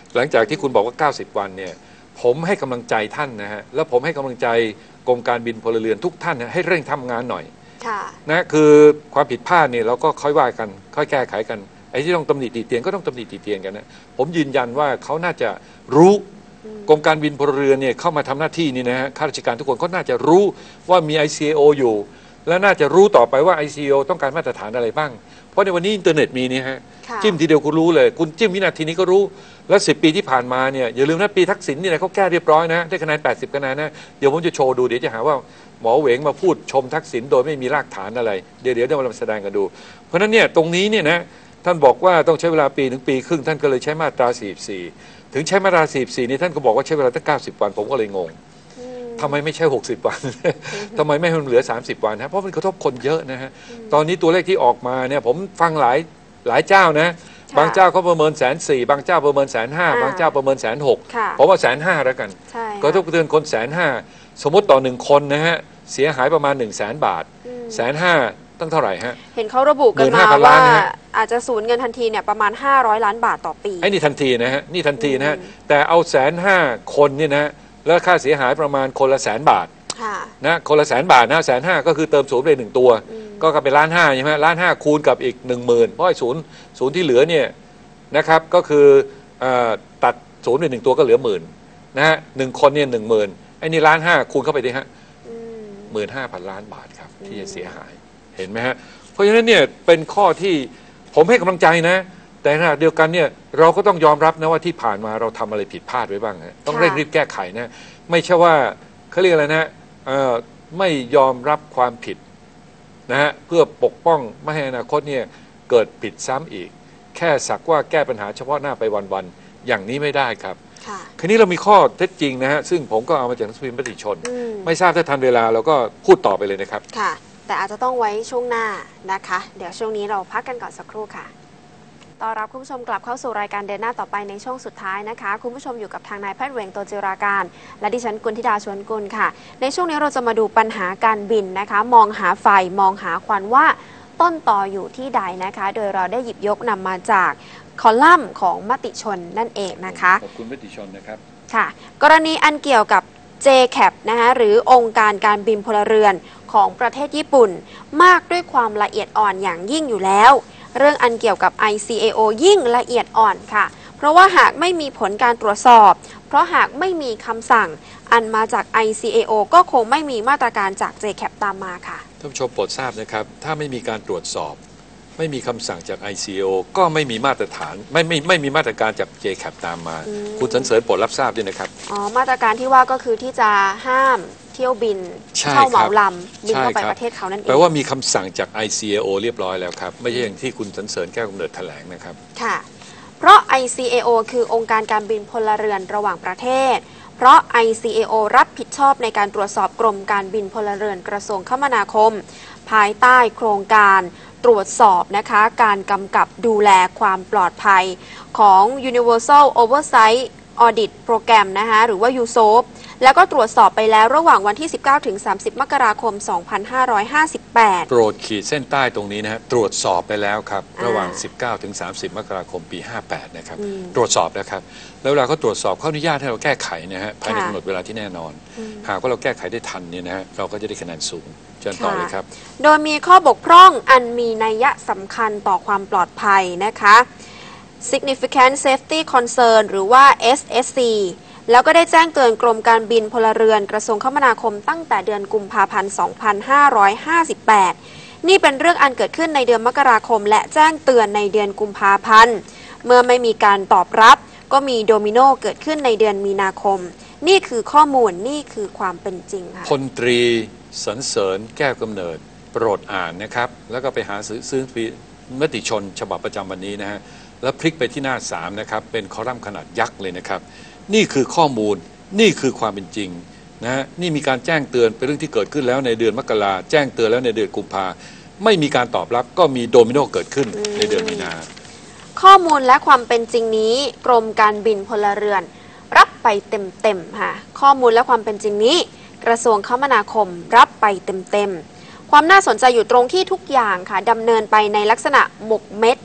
หลังจากที่คุณบอกว่าเก้าสิบวันเนี่ยผมให้กำลังใจท่านนะฮะแล้วผมให้กำลังใจกรมการบินพลเรือนทุกท่านนะให้เร่งทำงานหน่อยนะคือความผิดพลาดเนี่ยเราก็ค่อยว่ากันค่อยแก้ไขกันไอ้ที่ต้องตำหนิติเตียนก็ต้องตำหนิติเตียนกันนะผมยืนยันว่าเขาน่าจะรู้กรมการบินพลเรือนเนี่ยเข้ามาทำหน้าที่นี่นะฮะข้าราชการทุกคนก็น่าจะรู้ว่ามี ไอ ซี เอ โอ อยู่และน่าจะรู้ต่อไปว่า ไอ ซี เอ โอ ต้องการมาตรฐานอะไรบ้างเพราะในวันนี้อินเทอร์เน็ตมีนี่ฮะจิ้มทีเดียวคุณรู้เลยคุณจิ้มวินาทีนี้ก็รู้แล้วสิบปีที่ผ่านมาเนี่ยอย่าลืมนะปีทักษิณนี่นะเขาแก้เรียบร้อยนะได้คะแนนแปดสิบคะแนนนะเดี๋ยวผมจะโชว์ดูเดี๋ยวจะหาว่าหมอเหวงมาพูดชมทักษิณโดยไม่มีรากฐานอะไรเดี๋ยวเดี๋ยวเดี๋ยวเราแสดงกันดูเพราะฉะนั้นเนี่ยตรงนี้เนี่ยนะท่านบอกว่าต้องใช้เวลาปีถึงปีครึ่งท่านก็เลยใช้มาตราสี่สิบสี่ถึงใช้มาตราสี่สิบสี่นี่ท่านก็บอกว่าใช้เวลาตั้งเก้าสิบวันผมก็เลยงงทำไมไม่ใช่หกสิบวันทำไมไม่ให้มันเหลือสามสิบวันฮะเพราะมันกระทบคนเยอะนะฮะตอนนี้ตัวเลขที่ออกมาเนี่ยผมฟังหลายหลายเจ้านะบางเจ้าเขาประเมินแสนสี่บางเจ้าประเมินแสนห้าบางเจ้าประเมินแสนหกเพราะว่าแสนห้าแล้วกันก็ต้องเตือนคนแสนห้าสมมติต่อหนึ่งคนนะฮะเสียหายประมาณหนึ่งแสนบาทแสนห้าตั้งเท่าไหร่ฮะเห็นเขาระบุกันมาว่าอาจจะสูญเงินทันทีเนี่ยประมาณห้าร้อยล้านบาทต่อปีไอ้นี่ทันทีนะฮะนี่ทันทีนะฮะแต่เอาแสนห้าคนเนี่ยนะแล้วค่าเสียหายประมาณคนละแสนบาทนะคนละแสนบาทนะแสนห้าก็คือเติมศูนย์ไปหนึ่งตัวก็กลายเป็นล้านห้าใช่ไหมล้านห้าคูณกับอีกหนึ่งหมื่นเพราะไอ้ศูนย์ศูนย์ที่เหลือเนี่ยนะครับก็คือตัดศูนย์ไปหนึ่งตัวก็เหลือหมื่นนะฮะหนึ่งคนเนี่ยหนึ่งหมื่นไอ้นี่ล้านห้าคูณเข้าไปดิฮะหมื่นห้าพันล้านบาทครับที่จะเสียหายเห็นไหมฮะเพราะฉะนั้นเนี่ยเป็นข้อที่ผมให้กำลังใจนะแต่ขณะเดียวกันเนี่ยเราก็ต้องยอมรับนะว่าที่ผ่านมาเราทำอะไรผิดพลาดไว้บ้างนะต้องเร่งรีบแก้ไขนะไม่ใช่ว่าเขาเรียกอะไรนะไม่ยอมรับความผิดนะฮะเพื่อปกป้องไม่ให้อนาคตเนี่ยเกิดผิดซ้ำอีกแค่สักว่าแก้ปัญหาเฉพาะหน้าไปวันๆอย่างนี้ไม่ได้ครับคืนนี้เรามีข้อเท็จจริงนะฮะซึ่งผมก็เอามาจากหนังสือพิมพ์มติชนไม่ทราบถ้าทันเวลาเราก็พูดต่อไปเลยนะครับค่ะแต่อาจจะต้องไว้ช่วงหน้านะคะเดี๋ยวช่วงนี้เราพักกันก่อนสักครู่ค่ะต้อนรับคุณผู้ชมกลับเข้าสู่รายการเดินหน้าต่อไปในช่วงสุดท้ายนะคะคุณผู้ชมอยู่กับทางนายแพทย์เหวงโตจิราการและดิฉันกุลธิดาชวนกุลค่ะในช่วงนี้เราจะมาดูปัญหาการบินนะคะมองหาไฟมองหาควันว่าต้นต่ออยู่ที่ใดนะคะโดยเราได้หยิบยกนำมาจากคอลัมน์ของมติชนนั่นเองนะคะขอบคุณมติชนนะครับค่ะกรณีอันเกี่ยวกับ เจ แคป นะคะหรือองค์การการบินพลเรือนของประเทศญี่ปุ่นมากด้วยความละเอียดอ่อนอย่างยิ่งอยู่แล้วเรื่องอันเกี่ยวกับ ไอ ซี เอ โอ ยิ่งละเอียดอ่อนค่ะเพราะว่าหากไม่มีผลการตรวจสอบเพราะหากไม่มีคำสั่งอันมาจาก ไอ ซี เอ โอ ก็คงไม่มีมาตรการจาก เจ แคป ตามมาค่ะท่านผู้ชมโปรดทราบนะครับถ้าไม่มีการตรวจสอบไม่มีคำสั่งจาก ไอ ซี เอ โอ ก็ไม่มีมาตรฐานไม่ไม่ไม่มีมาตรการจาก เจ แคป ตามมาคุณสรรเสริญโปรดรับทราบด้วยนะครับอ๋อมาตรการที่ว่าก็คือที่จะห้ามเที่ยวบินเช่าเหมาลำบินเข้าไปประเทศเขานั่นเองแปลว่ามีคำสั่งจาก ไอ ซี เอ โอ เรียบร้อยแล้วครับไม่ใช่อย่างที่คุณสรรเสริญแก้วกำเนิดแถลงนะครับค่ะเพราะ ไอ ซี เอ โอ คือองค์การการบินพลเรือนระหว่างประเทศเพราะ ไอ ซี เอ โอ รับผิดชอบในการตรวจสอบกรมการบินพลเรือนกระทรวงคมนาคมภายใต้โครงการตรวจสอบนะคะการกำกับดูแลความปลอดภัยของ Universal Oversight Audit Program นะคะหรือว่า ยู โซ พี แล้วก็ตรวจสอบไปแล้วระหว่างวันที่ สิบเก้าถึงสามสิบ มกราคม สองพันห้าร้อยห้าสิบแปดโปรดขีดเส้นใต้ตรงนี้นะฮะตรวจสอบไปแล้วครับระหว่าง สิบเก้าถึงสามสิบ มกราคม ปี ห้าแปด นะครับตรวจสอบแล้วครับแล้วเวลาเขาตรวจสอบเขาอนุญาตให้เราแก้ไขนะฮะภายในกำหนดเวลาที่แน่นอนหากว่าเราแก้ไขได้ทันเนี่ยนะฮะเราก็จะได้คะแนนสูงเชิญต่อเลยครับโดยมีข้อบกพร่องอันมีนัยสำคัญต่อความปลอดภัยนะคะ Significant Safety Concern หรือว่า เอส เอส ซี แล้วก็ได้แจ้งเตือนกรมการบินพลเรือนกระทรวงคมนาคมตั้งแต่เดือนกุมภาพันธ์ สองพันห้าร้อยห้าสิบแปด นี่เป็นเรื่องอันเกิดขึ้นในเดือนมกราคมและแจ้งเตือนในเดือนกุมภาพันธ์เมื่อไม่มีการตอบรับก็มีโดมิโนเกิดขึ้นในเดือนมีนาคมนี่คือข้อมูลนี่คือความเป็นจริงค่ะพลตรีสรรเสริญแก้วกำเนิดโปรดอ่านนะครับแล้วก็ไปหาซื้อซื้อมติชนฉบับประจำวันนี้นะฮะแล้วพลิกไปที่หน้าสามนะครับเป็นคอลัมน์ขนาดยักษ์เลยนะครับนี่คือข้อมูลนี่คือความเป็นจริงนะฮะนี่มีการแจ้งเตือนเป็นเรื่องที่เกิดขึ้นแล้วในเดือนมกราแจ้งเตือนแล้วในเดือนกุมภาไม่มีการตอบรับก็มีโดมิโนเกิดขึ้นในเดือนมีนาข้อมูลและความเป็นจริงนี้กรมการบินพลเรือนรับไปเต็มๆค่ะข้อมูลและความเป็นจริงนี้กระทรวงคมนาคมรับไปเต็มๆความน่าสนใจอยู่ตรงที่ทุกอย่างค่ะดำเนินไปในลักษณะหมกเม็ด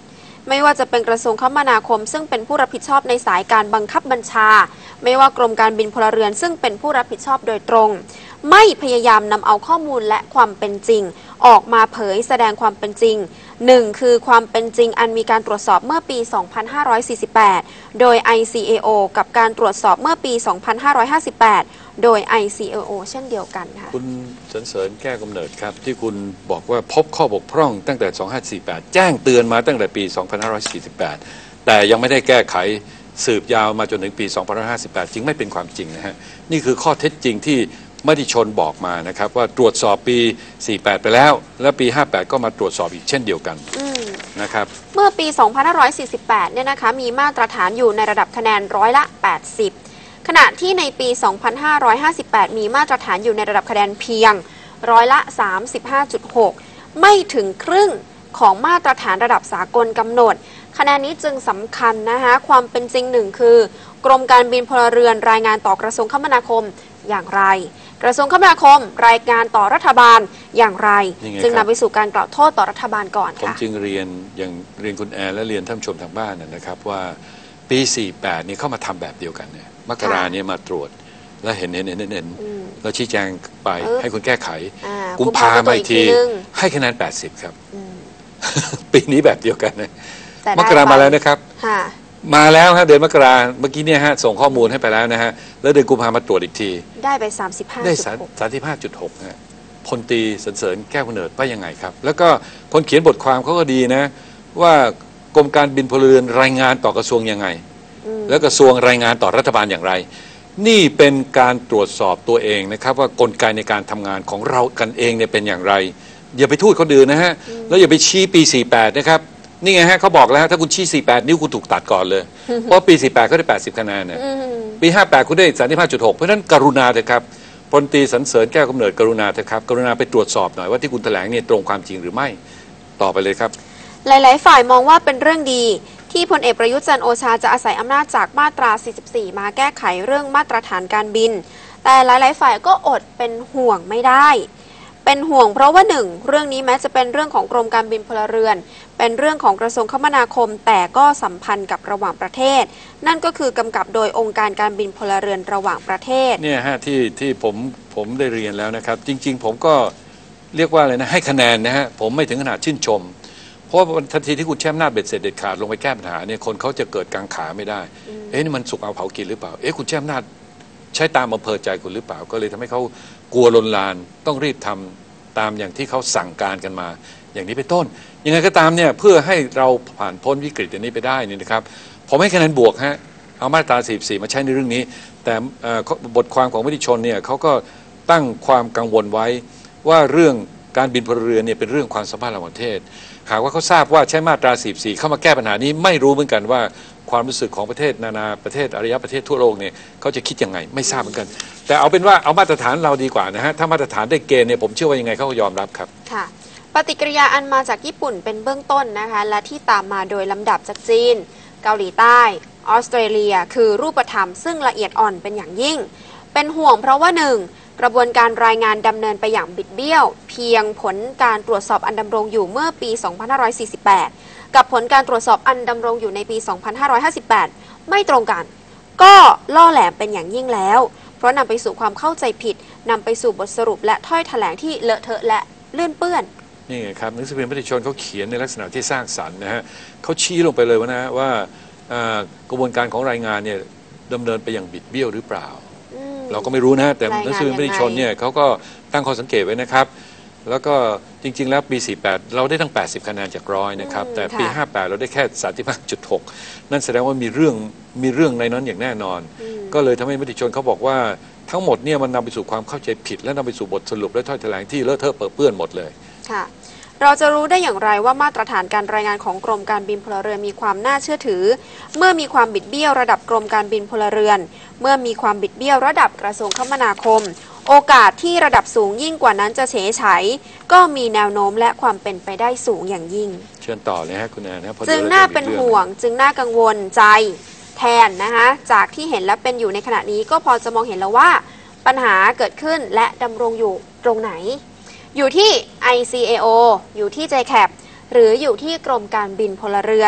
ไม่ว่าจะเป็นกระทรวงคมนาคมซึ่งเป็นผู้รับผิดชอบในสายการบังคับบัญชาไม่ว่ากรมการบินพลเรือนซึ่งเป็นผู้รับผิดชอบโดยตรงไม่พยายามนำเอาข้อมูลและความเป็นจริงออกมาเผยแสดงความเป็นจริงหนึ่งคือความเป็นจริงอันมีการตรวจสอบเมื่อปี สองพันห้าร้อยสี่สิบแปด โดย ไอ ซี เอ โอ กับการตรวจสอบเมื่อปี สองพันห้าร้อยห้าสิบแปด โดย ไอ ซี เอ โอ เช่นเดียวกันค่ะคุณสรรเสริญแก้วกำเนิดครับที่คุณบอกว่าพบข้อบกพร่องตั้งแต่ สองพันห้าร้อยสี่สิบแปด แจ้งเตือนมาตั้งแต่ปี สองพันห้าร้อยสี่สิบแปด แต่ยังไม่ได้แก้ไขสืบยาวมาจนถึงปี สองพันห้าร้อยห้าสิบแปด จึงไม่เป็นความจริงนะฮะนี่คือข้อเท็จจริงที่มติชนบอกมานะครับว่าตรวจสอบปี สี่สิบแปด ไปแล้วและปี ห้าสิบแปด ก็มาตรวจสอบอีกเช่นเดียวกันนะครับเมื่อปี สองพันห้าร้อยสี่สิบแปด เนี่ยนะคะมีมาตรฐานอยู่ในระดับคะแนนร้อยละ แปดสิบ ขณะที่ในปี สองพันห้าร้อยห้าสิบแปด มีมาตรฐานอยู่ในระดับคะแนนเพียงร้อยละ สามสิบห้าจุดหก ไม่ถึงครึ่งของมาตรฐานระดับสากลกำหนดคะแนนนี้จึงสำคัญนะคะความเป็นจริงหนึ่งคือกรมการบินพลเรือนรายงานต่อกระทรวงคมนาคมอย่างไรกระทรวงคมนาคมรายงานต่อรัฐบาลอย่างไรจึงนำไปสู่การกล่าวโทษต่อรัฐบาลก่อนค่ะผมจึงเรียนอย่างเรียนคุณแอร์และเรียนท่านผู้ชมทางบ้านนะครับว่าปี สี่สิบแปด นี่เข้ามาทำแบบเดียวกันเนี่ยมกราเนี่ยมาตรวจแล้วเห็นเห็นเห็นเห็นแล้วชี้แจงไปให้คุณแก้ไขกุมภาพันธ์อีกทีให้คะแนนแปดสิบครับปีนี้แบบเดียวกันนะมกรามาแล้วนะครับมาแล้วครับเดือนมกราเมื่อกี้เนี่ยฮะส่งข้อมูลให้ไปแล้วนะฮะแล้วเดือนกุมภาพันธ์มาตรวจอีกทีได้ไปสามสิบห้าได้สามสิบห้าจุดหกฮะพลตรีสรรเสริญแก้วกำเนิดว่ายังไงครับแล้วก็คนเขียนบทความเขาก็ดีนะว่ากรมการบินพลเรือนรายงานต่อกระทรวงยังไงแล้วกระทรวงรายงานต่อรัฐบาลอย่างไรนี่เป็นการตรวจสอบตัวเองนะครับว่ากลไกในการทำงานของเรากันเองเนี่ยเป็นอย่างไรอย่าไปทูตคนอื่นนะฮะแล้วอย่าไปชี้ปีสี่สิบแปดนะครับนี่ไงฮะเขาบอกแล้วถ้าคุณชี้สี่สิบแปดนิ้วคุณถูกตัดก่อนเลยเพราะปีสี่สิบแปดเขาได้แปดสิบคะแนนเนี่ยปีห้าสิบแปดคุณได้สามสิบห้าจุดหกเพราะฉะนั้นกรุณาเถอะครับพลตรีสรรเสริญแก้วกำเนิดกรุณาเถอะครับกรุณาไปตรวจสอบหน่อยว่าที่คุณแถลงเนี่ยตรงความจริงหรือไม่ต่อไปเลยครับหลายๆฝ่ายมองว่าเป็นเรื่องดีที่พลเอกประยุทธ์จันทร์โอชาจะอาศัยอำนาจจากมาตราสี่สิบสี่มาแก้ไขเรื่องมาตรฐานการบินแต่หลายๆฝ่ายก็อดเป็นห่วงไม่ได้เป็นห่วงเพราะว่าหนึ่งเรื่องนี้แม้จะเป็นเรื่องของกรมการบินพลเรือนเป็นเรื่องของกระทรวงคมนาคมแต่ก็สัมพันธ์กับระหว่างประเทศนั่นก็คือกำกับโดยองค์การการบินพลเรือนระหว่างประเทศเนี่ยฮะที่ที่ผมผมได้เรียนแล้วนะครับจริงๆผมก็เรียกว่าอะไรนะให้คะแนนนะฮะผมไม่ถึงขนาดชื่นชมเพราะทันทีที่คุณแช่มนาจเบ็ดเสร็จเด็ดขาดลงไปแก้ปัญหาเนี่ยคนเขาจะเกิดกังขาไม่ได้เอ๊ะนี่มันสุกเอาเผากินหรือเปล่าเอ๊ะคุณแช่มนาจใช้ตามอำเภอใจคุณหรือเปล่าก็เลยทำให้เขากลัวลนลานต้องรีบทำตามอย่างที่เขาสั่งการกันมาอย่างนี้เป็นต้นยังไงก็ตามเนี่ยเพื่อให้เราผ่านพ้นวิกฤตอันนี้ไปได้นี่นะครับผมให้คะแนนบวกฮะเอามาตราสี่สิบสี่มาใช้ในเรื่องนี้แต่บทความของมติชนเนี่ยเขาก็ตั้งความกังวลไว้ว่าเรื่องการบินพลเรือนเนี่ยเป็นเรื่องความสัมพันธ์ระหว่างประเทศหากว่าเขาทราบว่าใช้มาตราสี่สิบสี่เข้ามาแก้ปัญหานี้ไม่รู้เหมือนกันว่าความรู้สึกของประเทศนานาประเทศอารยประเทศทั่วโลกเนี่ยเขาจะคิดยังไงไม่ทราบเหมือนกันแต่เอาเป็นว่าเอามาตรฐานเราดีกว่านะฮะถ้ามาตรฐานได้เกณฑ์เนี่ยผมเชื่อว่ายังไงเขาก็ยอมรับครับค่ะปฏิกิริยาอันมาจากญี่ปุ่นเป็นเบื้องต้นนะคะและที่ตามมาโดยลำดับจากจีนเกาหลีใต้ออสเตรเลียคือรูปธรรมซึ่งละเอียดอ่อนเป็นอย่างยิ่งเป็นห่วงเพราะว่าหนึ่งกระบวนการรายงานดำเนินไปอย่างบิดเบี้ยวเพียงผลการตรวจสอบอันดำรงอยู่เมื่อปี สองพันห้าร้อยสี่สิบแปด กับผลการตรวจสอบอันดำรงอยู่ในปี สองพันห้าร้อยห้าสิบแปด ไม่ตรงกันก็ล่อแหลมเป็นอย่างยิ่งแล้วเพราะนำไปสู่ความเข้าใจผิดนำไปสู่บทสรุปและถ้อยแถลงที่เลอะเทอะและเลื่อนเปื้อนนี่ไงครับหนังสือพิมพ์มติชนเขาเขียนในลักษณะที่สร้างสรรค์นะฮะเขาชี้ลงไปเลยว่านะว่ากระบวนการของรายงานเนี่ยดำเนินไปอย่างบิดเบี้ยวหรือเปล่าเราก็ไม่รู้นะแต่หนังสือพิมพ์มติชนเนี่ยเขาก็ตั้งข้อสังเกตไว้นะครับแล้วก็จริงๆแล้วปีสี่สิบแปดเราได้ตั้งแปดสิบคะแนนจากร้อยนะครับแต่ปีห้าสิบแปดเราได้แค่ สามสิบห้าจุดหก นั่นแสดงว่ามีเรื่องมีเรื่องในนั้นอย่างแน่นอนก็เลยทำให้มติชนเขาบอกว่าทั้งหมดเนี่ยมันนำไปสู่ความเข้าใจผิดและนำไปสู่บทสรุปและถ้อยแถลงที่เลอะเทอะเปื้อนเปื้อนหมดเลยค่ะเราจะรู้ได้อย่างไรว่ามาตรฐานการรายงานของกรมการบินพลเรือนมีความน่าเชื่อถือเมื่อมีความบิดเบี้ยวระดับกรมการบินพลเรือนเมื่อมีความบิดเบี้ยวระดับกระทรวงคมนาคมโอกาสที่ระดับสูงยิ่งกว่านั้นจะเฉยไฉก็มีแนวโน้มและความเป็นไปได้สูงอย่างยิ่งเชิญต่อเลยฮะคุณแอนนะจึงน่าเป็นห่วงจึงน่ากังวลใจแทนนะคะจากที่เห็นและเป็นอยู่ในขณะนี้ก็พอจะมองเห็นแล้วว่าปัญหาเกิดขึ้นและดำรงอยู่ตรงไหนอยู่ที่ ไอ ซี เอ โอ อยู่ที่ เจ แคป หรืออยู่ที่กรมการบินพลเรือน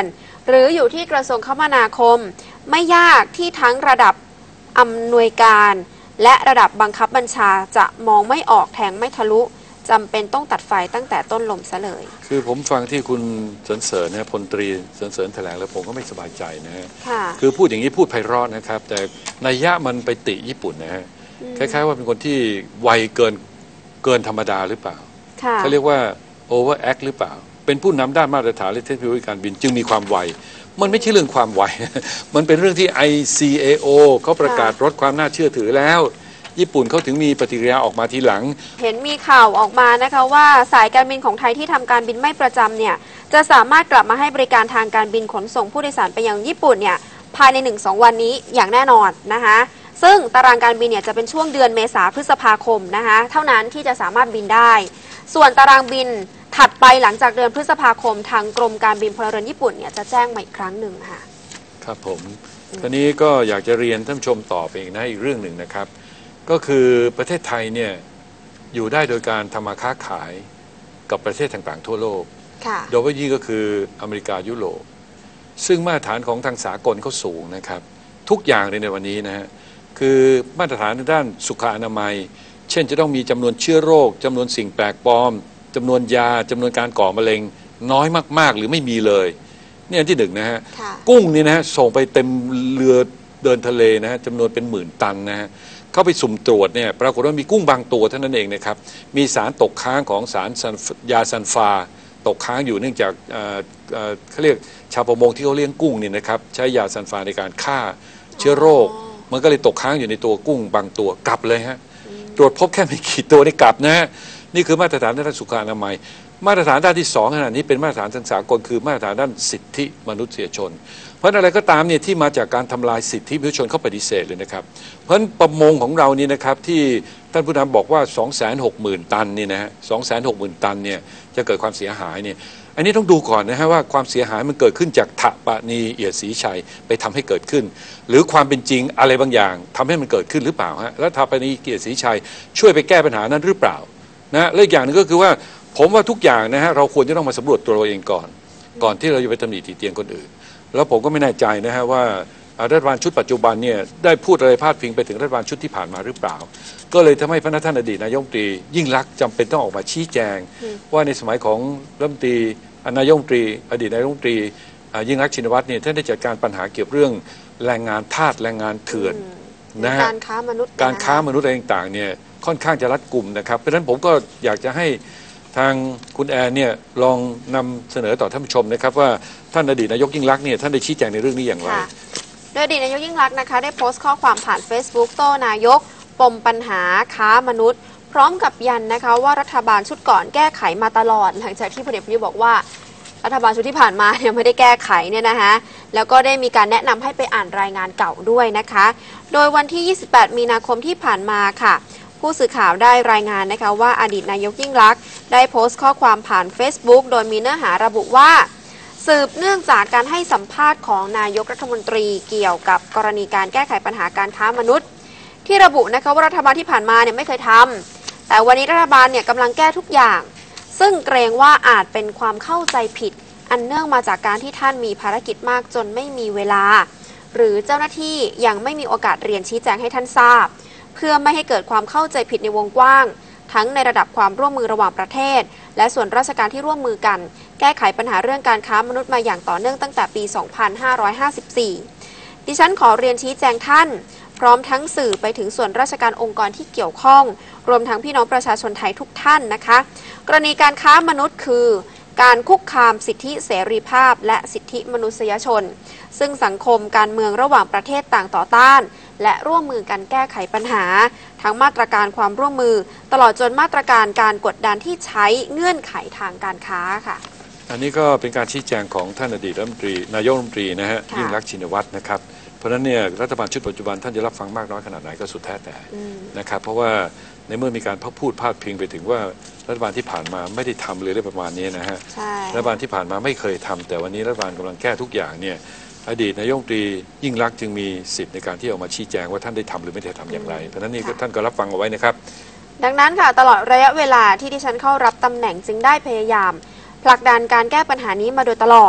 หรืออยู่ที่กระทรวงคมนาคมไม่ยากที่ทั้งระดับอำนวยการและระดับบังคับบัญชาจะมองไม่ออกแทงไม่ทะลุจำเป็นต้องตัดไฟตั้งแต่ต้นลมซะเลยคือผมฟังที่คุณเสริญเสริญนะพลตรีเสริญเสริญแถลงแล้วผมก็ไม่สบายใจนะฮะคือพูดอย่างนี้พูดไพเราะนะครับแต่นัยยะมันไปติญี่ปุ่นนะฮะคล้ายๆว่าเป็นคนที่ไวเกินเกินธรรมดาหรือเปล่าเขาเรียกว่าโอเวอร์แอคหรือเปล่าเป็นผู้นำด้านมาตรฐานและเทคโนโลยีการบินจึงมีความไวมันไม่ใช่เรื่องความไวมันเป็นเรื่องที่ ไอ ซี เอ โอ เขาประกาศลดความน่าเชื่อถือแล้วญี่ปุ่นเขาถึงมีปฏิกิริยาออกมาทีหลังเห็นมีข่าวออกมานะคะว่าสายการบินของไทยที่ทำการบินไม่ประจำเนี่ยจะสามารถกลับมาให้บริการทางการบินขนส่งผู้โดยสารไปยังญี่ปุ่นเนี่ยภายใน หนึ่งถึงสอง วันนี้อย่างแน่นอนนะคะซึ่งตารางการบินเนี่ยจะเป็นช่วงเดือนเมษาพฤษภาคมนะคะเท่านั้นที่จะสามารถบินได้ส่วนตารางบินถัดไปหลังจากเดือนพฤษภาคมทางกรมการบินพลเรือนญี่ปุ่นเนี่ยจะแจ้งมาอีกครั้งหนึ่งค่ะครับผมทีนี้ก็อยากจะเรียนท่านผู้ชมต่อไปอีกนะอีกเรื่องหนึ่งนะครับก็คือประเทศไทยเนี่ยอยู่ได้โดยการทำมาค้าขายกับประเทศต่างๆทั่วโลกโดยเฉพาะยิ่งก็คืออเมริกายุโรปซึ่งมาตรฐานของทางสากลเขาสูงนะครับทุกอย่างเลยในวันนี้นะฮะคือมาตรฐานด้านสุขอนามัยเช่นจะต้องมีจำนวนเชื้อโรคจำนวนสิ่งแปลกปลอมจำนวนยาจำนวนการก่อมะเร็งน้อยมากๆหรือไม่มีเลยนี่อันที่หนึ่งนะฮะกุ้งนี่นะฮะส่งไปเต็มเรือเดินทะเลนะฮะจำนวนเป็นหมื่นตันนะฮะเข้าไปสุ่มตรวจเนี่ยปรากฏว่ามีกุ้งบางตัวเท่านั้นเองนะครับมีสารตกค้างของสารยาซัลฟาตกค้างอยู่เนื่องจากเขาเรียกชาวประมงที่เขาเลี้ยงกุ้งนี่นะครับใช้ยาซัลฟาในการฆ่าเชื้อโรคมันก็เลยตกค้างอยู่ในตัวกุ้งบางตัวกลับเลยฮะตรวจพบแค่ไม่กี่ตัวนี่กลับนะฮะนี่คือมาตรฐานด้านสุขอนามัยมาตรฐานด้านที่สองขณะนี้เป็นมาตรฐานทางสากลคือมาตรฐานด้านสิทธิมนุษยชนเพราะอะไรก็ตามเนี่ยที่มาจากการทำลายสิทธิมนุษยชนเขาปฏิเสธเลยนะครับเพราะประมงของเรานี่นะครับที่ท่านผู้นำบอกว่า สองแสนหกหมื่น ตันนี่นะฮะ สองแสนหกหมื่น ตันเนี่ยจะเกิดความเสียหายเนี่ยอันนี้ต้องดูก่อนนะฮะว่าความเสียหายมันเกิดขึ้นจากถะปะนีเอียดศรีชัยไปทำให้เกิดขึ้นหรือความเป็นจริงอะไรบางอย่างทำให้มันเกิดขึ้นหรือเปล่าฮะแล้วถะปะนีเอียดศรีชัยช่วยไปแก้ปัญหานั้นหรือเปล่านะและอีกอย่างนึงก็คือว่าผมว่าทุกอย่างนะฮะเราควรจะต้องมาสำรวจตัวเราเองก่อนก่อนที่เราจะไปตำหนิติเตียงคนอื่นแล้วผมก็ไม่แน่ใจนะฮะว่ารัฐบาลชุดปัจจุบันเนี่ยได้พูดอะไรพาดพิงไปถึงรัฐบาลชุดที่ผ่านมาหรือเปล่าก็เลยทำให้พระท่านอดีตนายกรัฐมนตรียิ่งลักษณ์จำเป็นต้องออกมาชี้แจงว่าในสมัยของรัฐมนตรีนายกรัฐมนตรีอดีตนายกรัฐมนตรียิ่งลักษณ์ชินวัตรเนี่ยท่านได้จัดการปัญหาเกี่ยวกับเรื่องแรงงานทาสแรงงานเถื่อนนะฮะการค้ามนุษย์การค้ามนุษย์อะไรต่างๆเนี่ยค่อนข้างจะรัดกุมนะครับเพราะฉะนั้นผมก็อยากจะให้ทางคุณแอนเนี่ยลองนำเสนอต่อท่านผู้ชมนะครับว่าท่านอดีตนายกยิ่งลักษณ์เนี่ยท่านได้ชี้แจงในเรื่องนี้อย่างไรโดยอดีตนายกยิ่งลักษณ์นะคะได้โพสต์ข้อความผ่าน Facebook โต้นายกปมปัญหาค้ามนุษย์พร้อมกับยันนะคะว่ารัฐบาลชุดก่อนแก้ไขมาตลอดหลังจากที่พลเอกประยุทธ์บอกว่ารัฐบาลชุดที่ผ่านมาเนี่ยไม่ได้แก้ไขเนี่ยนะคะแล้วก็ได้มีการแนะนำให้ไปอ่านรายงานเก่าด้วยนะคะโดยวันที่ยี่สิบแปดมีนาคมที่ผ่านมาค่ะผู้สื่อข่าวได้รายงานนะคะว่าอดีตนายกยิ่งลักษณ์ได้โพสต์ข้อความผ่าน Facebook โดยมีเนื้อหาระบุว่าสืบเนื่องจากการให้สัมภาษณ์ของนายกรัฐมนตรีเกี่ยวกับกรณีการแก้ไขปัญหาการค้ามนุษย์ที่ระบุนะคะว่ารัฐบาลที่ผ่านมาเนี่ยไม่เคยทำแต่วันนี้รัฐบาลเนี่ยกำลังแก้ทุกอย่างซึ่งเกรงว่าอาจเป็นความเข้าใจผิดอันเนื่องมาจากการที่ท่านมีภารกิจมากจนไม่มีเวลาหรือเจ้าหน้าที่ยังไม่มีโอกาสเรียนชี้แจงให้ท่านทราบเพื่อไม่ให้เกิดความเข้าใจผิดในวงกว้างทั้งในระดับความร่วมมือระหว่างประเทศและส่วนราชการที่ร่วมมือกันแก้ไขปัญหาเรื่องการค้ามนุษย์มาอย่างต่อเนื่องตั้งแต่ปี สองพันห้าร้อยห้าสิบสี่ ดิฉันขอเรียนชี้แจงท่านพร้อมทั้งสื่อไปถึงส่วนราชการองค์กรที่เกี่ยวข้องรวมทั้งพี่น้องประชาชนไทยทุกท่านนะคะกรณีการค้ามนุษย์คือการคุกคามสิทธิเสรีภาพและสิทธิมนุษยชนซึ่งสังคมการเมืองระหว่างประเทศต่างต่อต้านและร่วมมือกันแก้ไขปัญหาทั้งมาตรการความร่วมมือตลอดจนมาตรการการกดดันที่ใช้เงื่อนไขทางการค้าค่ะอันนี้ก็เป็นการชี้แจงของท่านอดีตรัฐมนตรีนายกรัฐมนตรีนะฮะยิ่งลักษณ์ชินวัตรนะครับเพราะฉะนั้นเนี่ยรัฐบาลชุดปัจจุบันท่านจะรับฟังมากน้อยขนาดไหนก็สุดแท้แต่นะครับเพราะว่าในเมื่อมีการพูดพาดพิงไปถึงว่ารัฐบาลที่ผ่านมาไม่ได้ทำเลยเรื่องประมาณนี้นะฮะรัฐบาลที่ผ่านมาไม่เคยทำแต่วันนี้รัฐบาลกำลังแก้ทุกอย่างเนี่ยอดีตนายกรัฐมนตรียิ่งลักษณ์จึงมีสิทธิ์ในการที่ออกมาชี้แจงว่าท่านได้ทำหรือไม่ได้ทำอย่างไรเพราะฉะนั้นนี่ท่านก็รับฟังเอาไว้นะครับดังนั้นค่ะตลอดระยะเวลาที่ดิฉันเข้ารับตำแหน่งจึงได้พยายามผลักดันการแก้ปัญหานี้มาโดยตลอด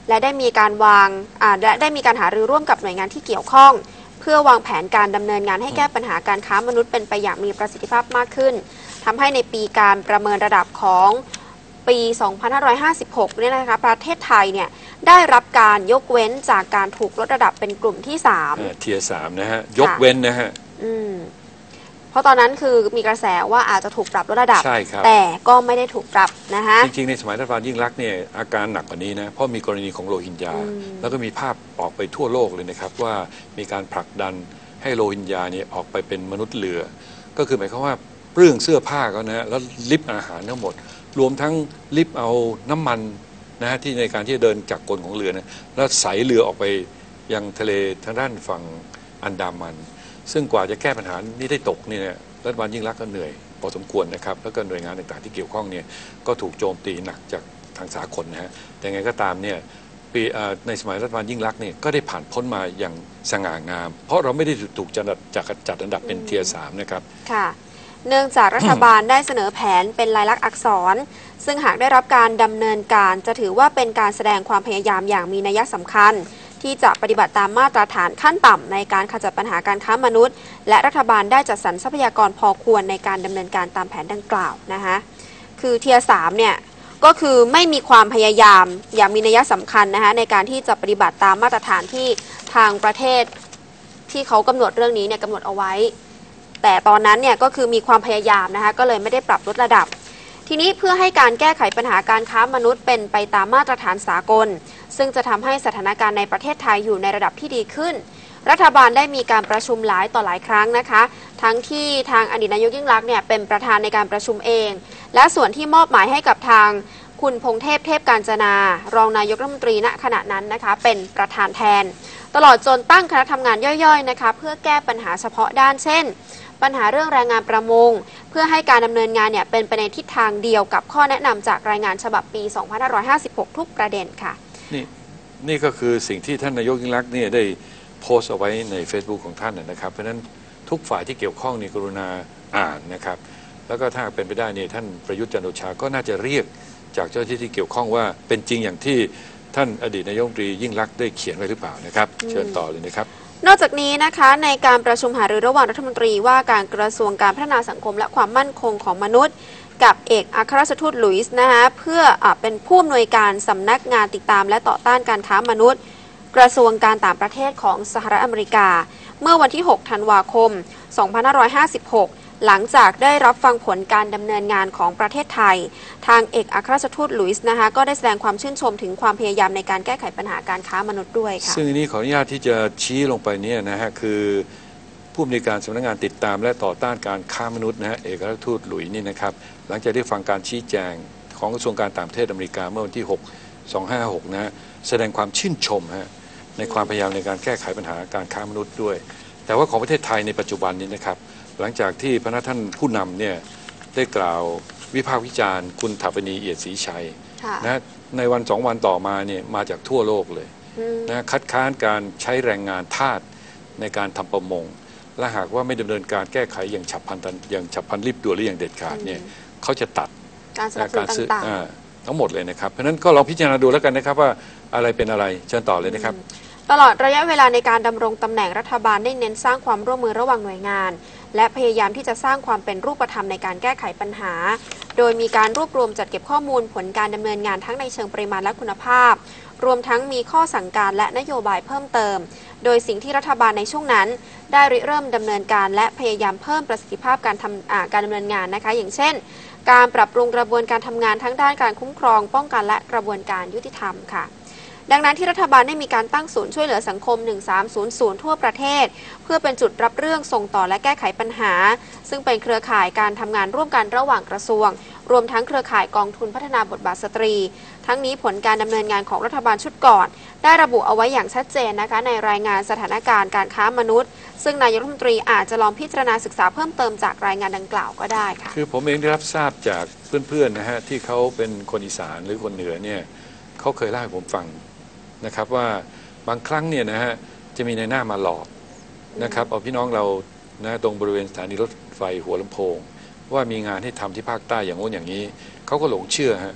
และได้มีการวางและได้มีการหารือร่วมกับหน่วยงานที่เกี่ยวข้องเพื่อวางแผนการดำเนินงานให้แก้ปัญหาการค้ามนุษย์เป็นไปอย่างมีประสิทธิภาพมากขึ้นทำให้ในปีการประเมินระดับของปี สองพันห้าร้อยห้าสิบหก เนี่ยนะคะประเทศไทยเนี่ยได้รับการยกเว้นจากการถูกลดระดับเป็นกลุ่มที่ สามเทียร์สามนะฮะยกเว้นนะฮะเพราะตอนนั้นคือมีกระแสว่าอาจจะถูกปรับลดระดับใช่ครับแต่ก็ไม่ได้ถูกปรับนะคะจริงๆในสมัยรัฐบาลยิ่งลักษณ์เนี่ยอาการหนักกว่านี้นะเพราะมีกรณีของโรฮิงญาแล้วก็มีภาพออกไปทั่วโลกเลยนะครับว่ามีการผลักดันให้โรฮิงญาเนี่ยออกไปเป็นมนุษย์เหลือก็คือหมายความว่าเปลื้องเสื้อผ้าเขานะแล้วลิบอาหารทั้งหมดรวมทั้งลิบเอาน้ำมันนะฮะที่ในการที่จะเดินจากกลของเรือนะแล้วใส่เรือออกไปยังทะเลทางด้านฝั่งอันดามันซึ่งกว่าจะแก้ปัญหานี้ได้ตกเนี่ยรัฐบาลยิ่งลักษณ์ก็เหนื่อยพอสมควรนะครับแล้วก็หน่วยงานต่างๆที่เกี่ยวข้องเนี่ยก็ถูกโจมตีหนักจากทางสากลนะฮะแต่ไงก็ตามเนี่ยปีในสมัยรัฐบาลยิ่งลักษณ์เนี่ยก็ได้ผ่านพ้นมาอย่างสง่างามเพราะเราไม่ได้ถูกจัดจัดจัดอันดับเป็นเทียร์สามนะครับค่ะเนื่องจากรัฐบาลได้เสนอแผนเป็นลายลักษณ์อักษรซึ่งหากได้รับการดำเนินการจะถือว่าเป็นการแสดงความพยายามอย่างมีนัยสำคัญที่จะปฏิบัติตามมาตรฐานขั้นต่ำในการขจัดปัญหาการค้ามนุษย์และรัฐบาลได้จัดสรรทรัพยากรพอควรในการดำเนินการตามแผนดังกล่าวนะคะคือเทียร์สามเนี่ยก็คือไม่มีความพยายามอย่างมีนัยสำคัญนะคะในการที่จะปฏิบัติตามมาตรฐานที่ทางประเทศที่เขากำหนดเรื่องนี้เนี่ยกำหนดเอาไว้แต่ตอนนั้นเนี่ยก็คือมีความพยายามนะคะก็เลยไม่ได้ปรับลดระดับทีนี้เพื่อให้การแก้ไขปัญหาการค้ามนุษย์เป็นไปตามมาตรฐานสากลซึ่งจะทำให้สถานการณ์ในประเทศไทยอยู่ในระดับที่ดีขึ้นรัฐบาลได้มีการประชุมหลายต่อหลายครั้งนะคะทั้งที่ทางอดีตนายกยิ่งลักษณ์เนี่ยเป็นประธานในการประชุมเองและส่วนที่มอบหมายให้กับทางคุณพงเทพเทพกาญจนารองนายกรัฐมนตรีณขณะนั้นนะคะเป็นประธานแทนตลอดจนตั้งคณะทำงานย่อยๆนะคะเพื่อแก้ปัญหาเฉพาะด้านเช่นปัญหาเรื่องแรงงานประมงเพื่อให้การดำเนินงานเนี่ยเป็นไปในทิศทางเดียวกับข้อแนะนำจากรายงานฉบับปี สองพันห้าร้อยห้าสิบหก ทุกประเด็นค่ะนี่นี่ก็คือสิ่งที่ท่านนายกยิ่งลักษณ์เนี่ยได้โพสต์เอาไว้ใน Facebook ของท่านนะครับเพราะฉะนั้นทุกฝ่ายที่เกี่ยวข้องนี่กรุณาอ่านนะครับแล้วก็ถ้าเป็นไปได้เนี่ยท่านประยุทธ์จันทร์โอชาก็น่าจะเรียกจากเจ้าหน้าที่ที่เกี่ยวข้องว่าเป็นจริงอย่างที่ท่านอดีตนายกรัฐมนตรียิ่งลักษณ์ได้เขียนไว้หรือเปล่านะครับเชิญต่อเลยนะครับนอกจากนี้นะคะในการประชุมหารือระหว่างรัฐมนตรีว่าการกระทรวงการพัฒนาสังคมและความมั่นคงของมนุษย์กับเอกอัครราชทูตหลุยส์นะคะเพื่ออเป็นผู้อำนวยการสำนักงานติดตามและต่อต้านการค้ามนุษย์กระทรวงการต่างประเทศของสหรัฐอเมริกาเมื่อวันที่หกธันวาคมสองพันห้าร้อยห้าสิบหกหลังจากได้รับฟังผลการดำเนินงานของประเทศไทยทางเอกอัครราชทูตหลุยส์นะคะก็ได้แสดงความชื่นชมถึงความพยายามในการแก้ไขปัญหาการค้ามนุษย์ด้วยค่ะซึ่งอันนี้ขออนุญาตที่จะชี้ลงไปเนี่ยนะฮะคือผู้อำนวยการสำนักงานติดตามและต่อต้านการค้ามนุษย์นะฮะเอกอัครราชทูตหลุยส์นี่นะครับหลังจากได้ฟังการชี้แจงของกระทรวงการต่างประเทศอเมริกาเมื่อวันที่หก สองพันห้าร้อยห้าสิบหกนะฮะแสดงความชื่นชมฮะในความพยายามในการแก้ไขปัญหาการค้ามนุษย์ด้วยแต่ว่าของประเทศไทยในปัจจุบันนี้นะครับหลังจากที่พระท่านผู้นำเนี่ยได้กล่าววิพากษ์วิจารณ์คุณถาปนีเอียดศรีชัยนะในวันสองวันต่อมาเนี่ยมาจากทั่วโลกเลยนะคัดค้านการใช้แรงงานทาสในการทำประมงและหากว่าไม่ดำเนินการแก้ไขอย่างฉับพลันอย่างฉับพลันรีบด่วนหรืออย่างเด็ดขาดเนี่ยเขาจะตัดการซื้อทั้งหมดเลยนะครับเพราะฉะนั้นก็ลองพิจารณาดูแล้วกันนะครับว่าอะไรเป็นอะไรเชิญต่อเลยนะครับตลอดระยะเวลาในการดำรงตำแหน่งรัฐบาลได้เน้นสร้างความร่วมมือระหว่างหน่วยงานและพยายามที่จะสร้างความเป็นรูปธรรมในการแก้ไขปัญหาโดยมีการรวบรวมจัดเก็บข้อมูลผลการดำเนินงานทั้งในเชิงปริมาณและคุณภาพรวมทั้งมีข้อสั่งการและนโยบายเพิ่มเติมโดยสิ่งที่รัฐบาลในช่วงนั้นได้ริเริ่มดำเนินการและพยายามเพิ่มประสิทธิภาพการทำการดำเนินงานนะคะอย่างเช่นการปรับปรุงกระบวนการทำงานทั้งด้านการคุ้มครองป้องกันและกระบวนการยุติธรรมค่ะดังนั้นที่รัฐบาลได้มีการตั้งศูนย์ช่วยเหลือสังคมหนึ่งสามศูนย์ศูนย์ทั่วประเทศเพื่อเป็นจุดรับเรื่องส่งต่อและแก้ไขปัญหาซึ่งเป็นเครือข่ายการทำงานร่วมกันระหว่างกระทรวงรวมทั้งเครือข่ายกองทุนพัฒนาบทบาทสตรีทั้งนี้ผลการดำเนินงานของรัฐบาลชุดก่อนได้ระบุเอาไว้อย่างชัดเจนนะคะในรายงานสถานการณ์การค้ามนุษย์ซึ่งนายกรัฐมนตรีอาจจะลองพิจารณาศึกษาเพิ่มเติมจากรายงานดังกล่าวก็ได้ค่ะคือผมเองได้รับทราบจากเพื่อนๆนะฮะที่เขาเป็นคนอีสานหรือคนเหนือเนี่ยเขาเคยเล่าให้ผมฟังนะครับว่าบางครั้งเนี่ยนะฮะจะมีในหน้ามาหลอกนะครับเอาพี่น้องเรานะตรงบริเวณสถานีรถไฟหัวลำโพงว่ามีงานให้ทำที่ภาคใต้อย่างโน้นอย่างนี้เขาก็หลงเชื่อฮะ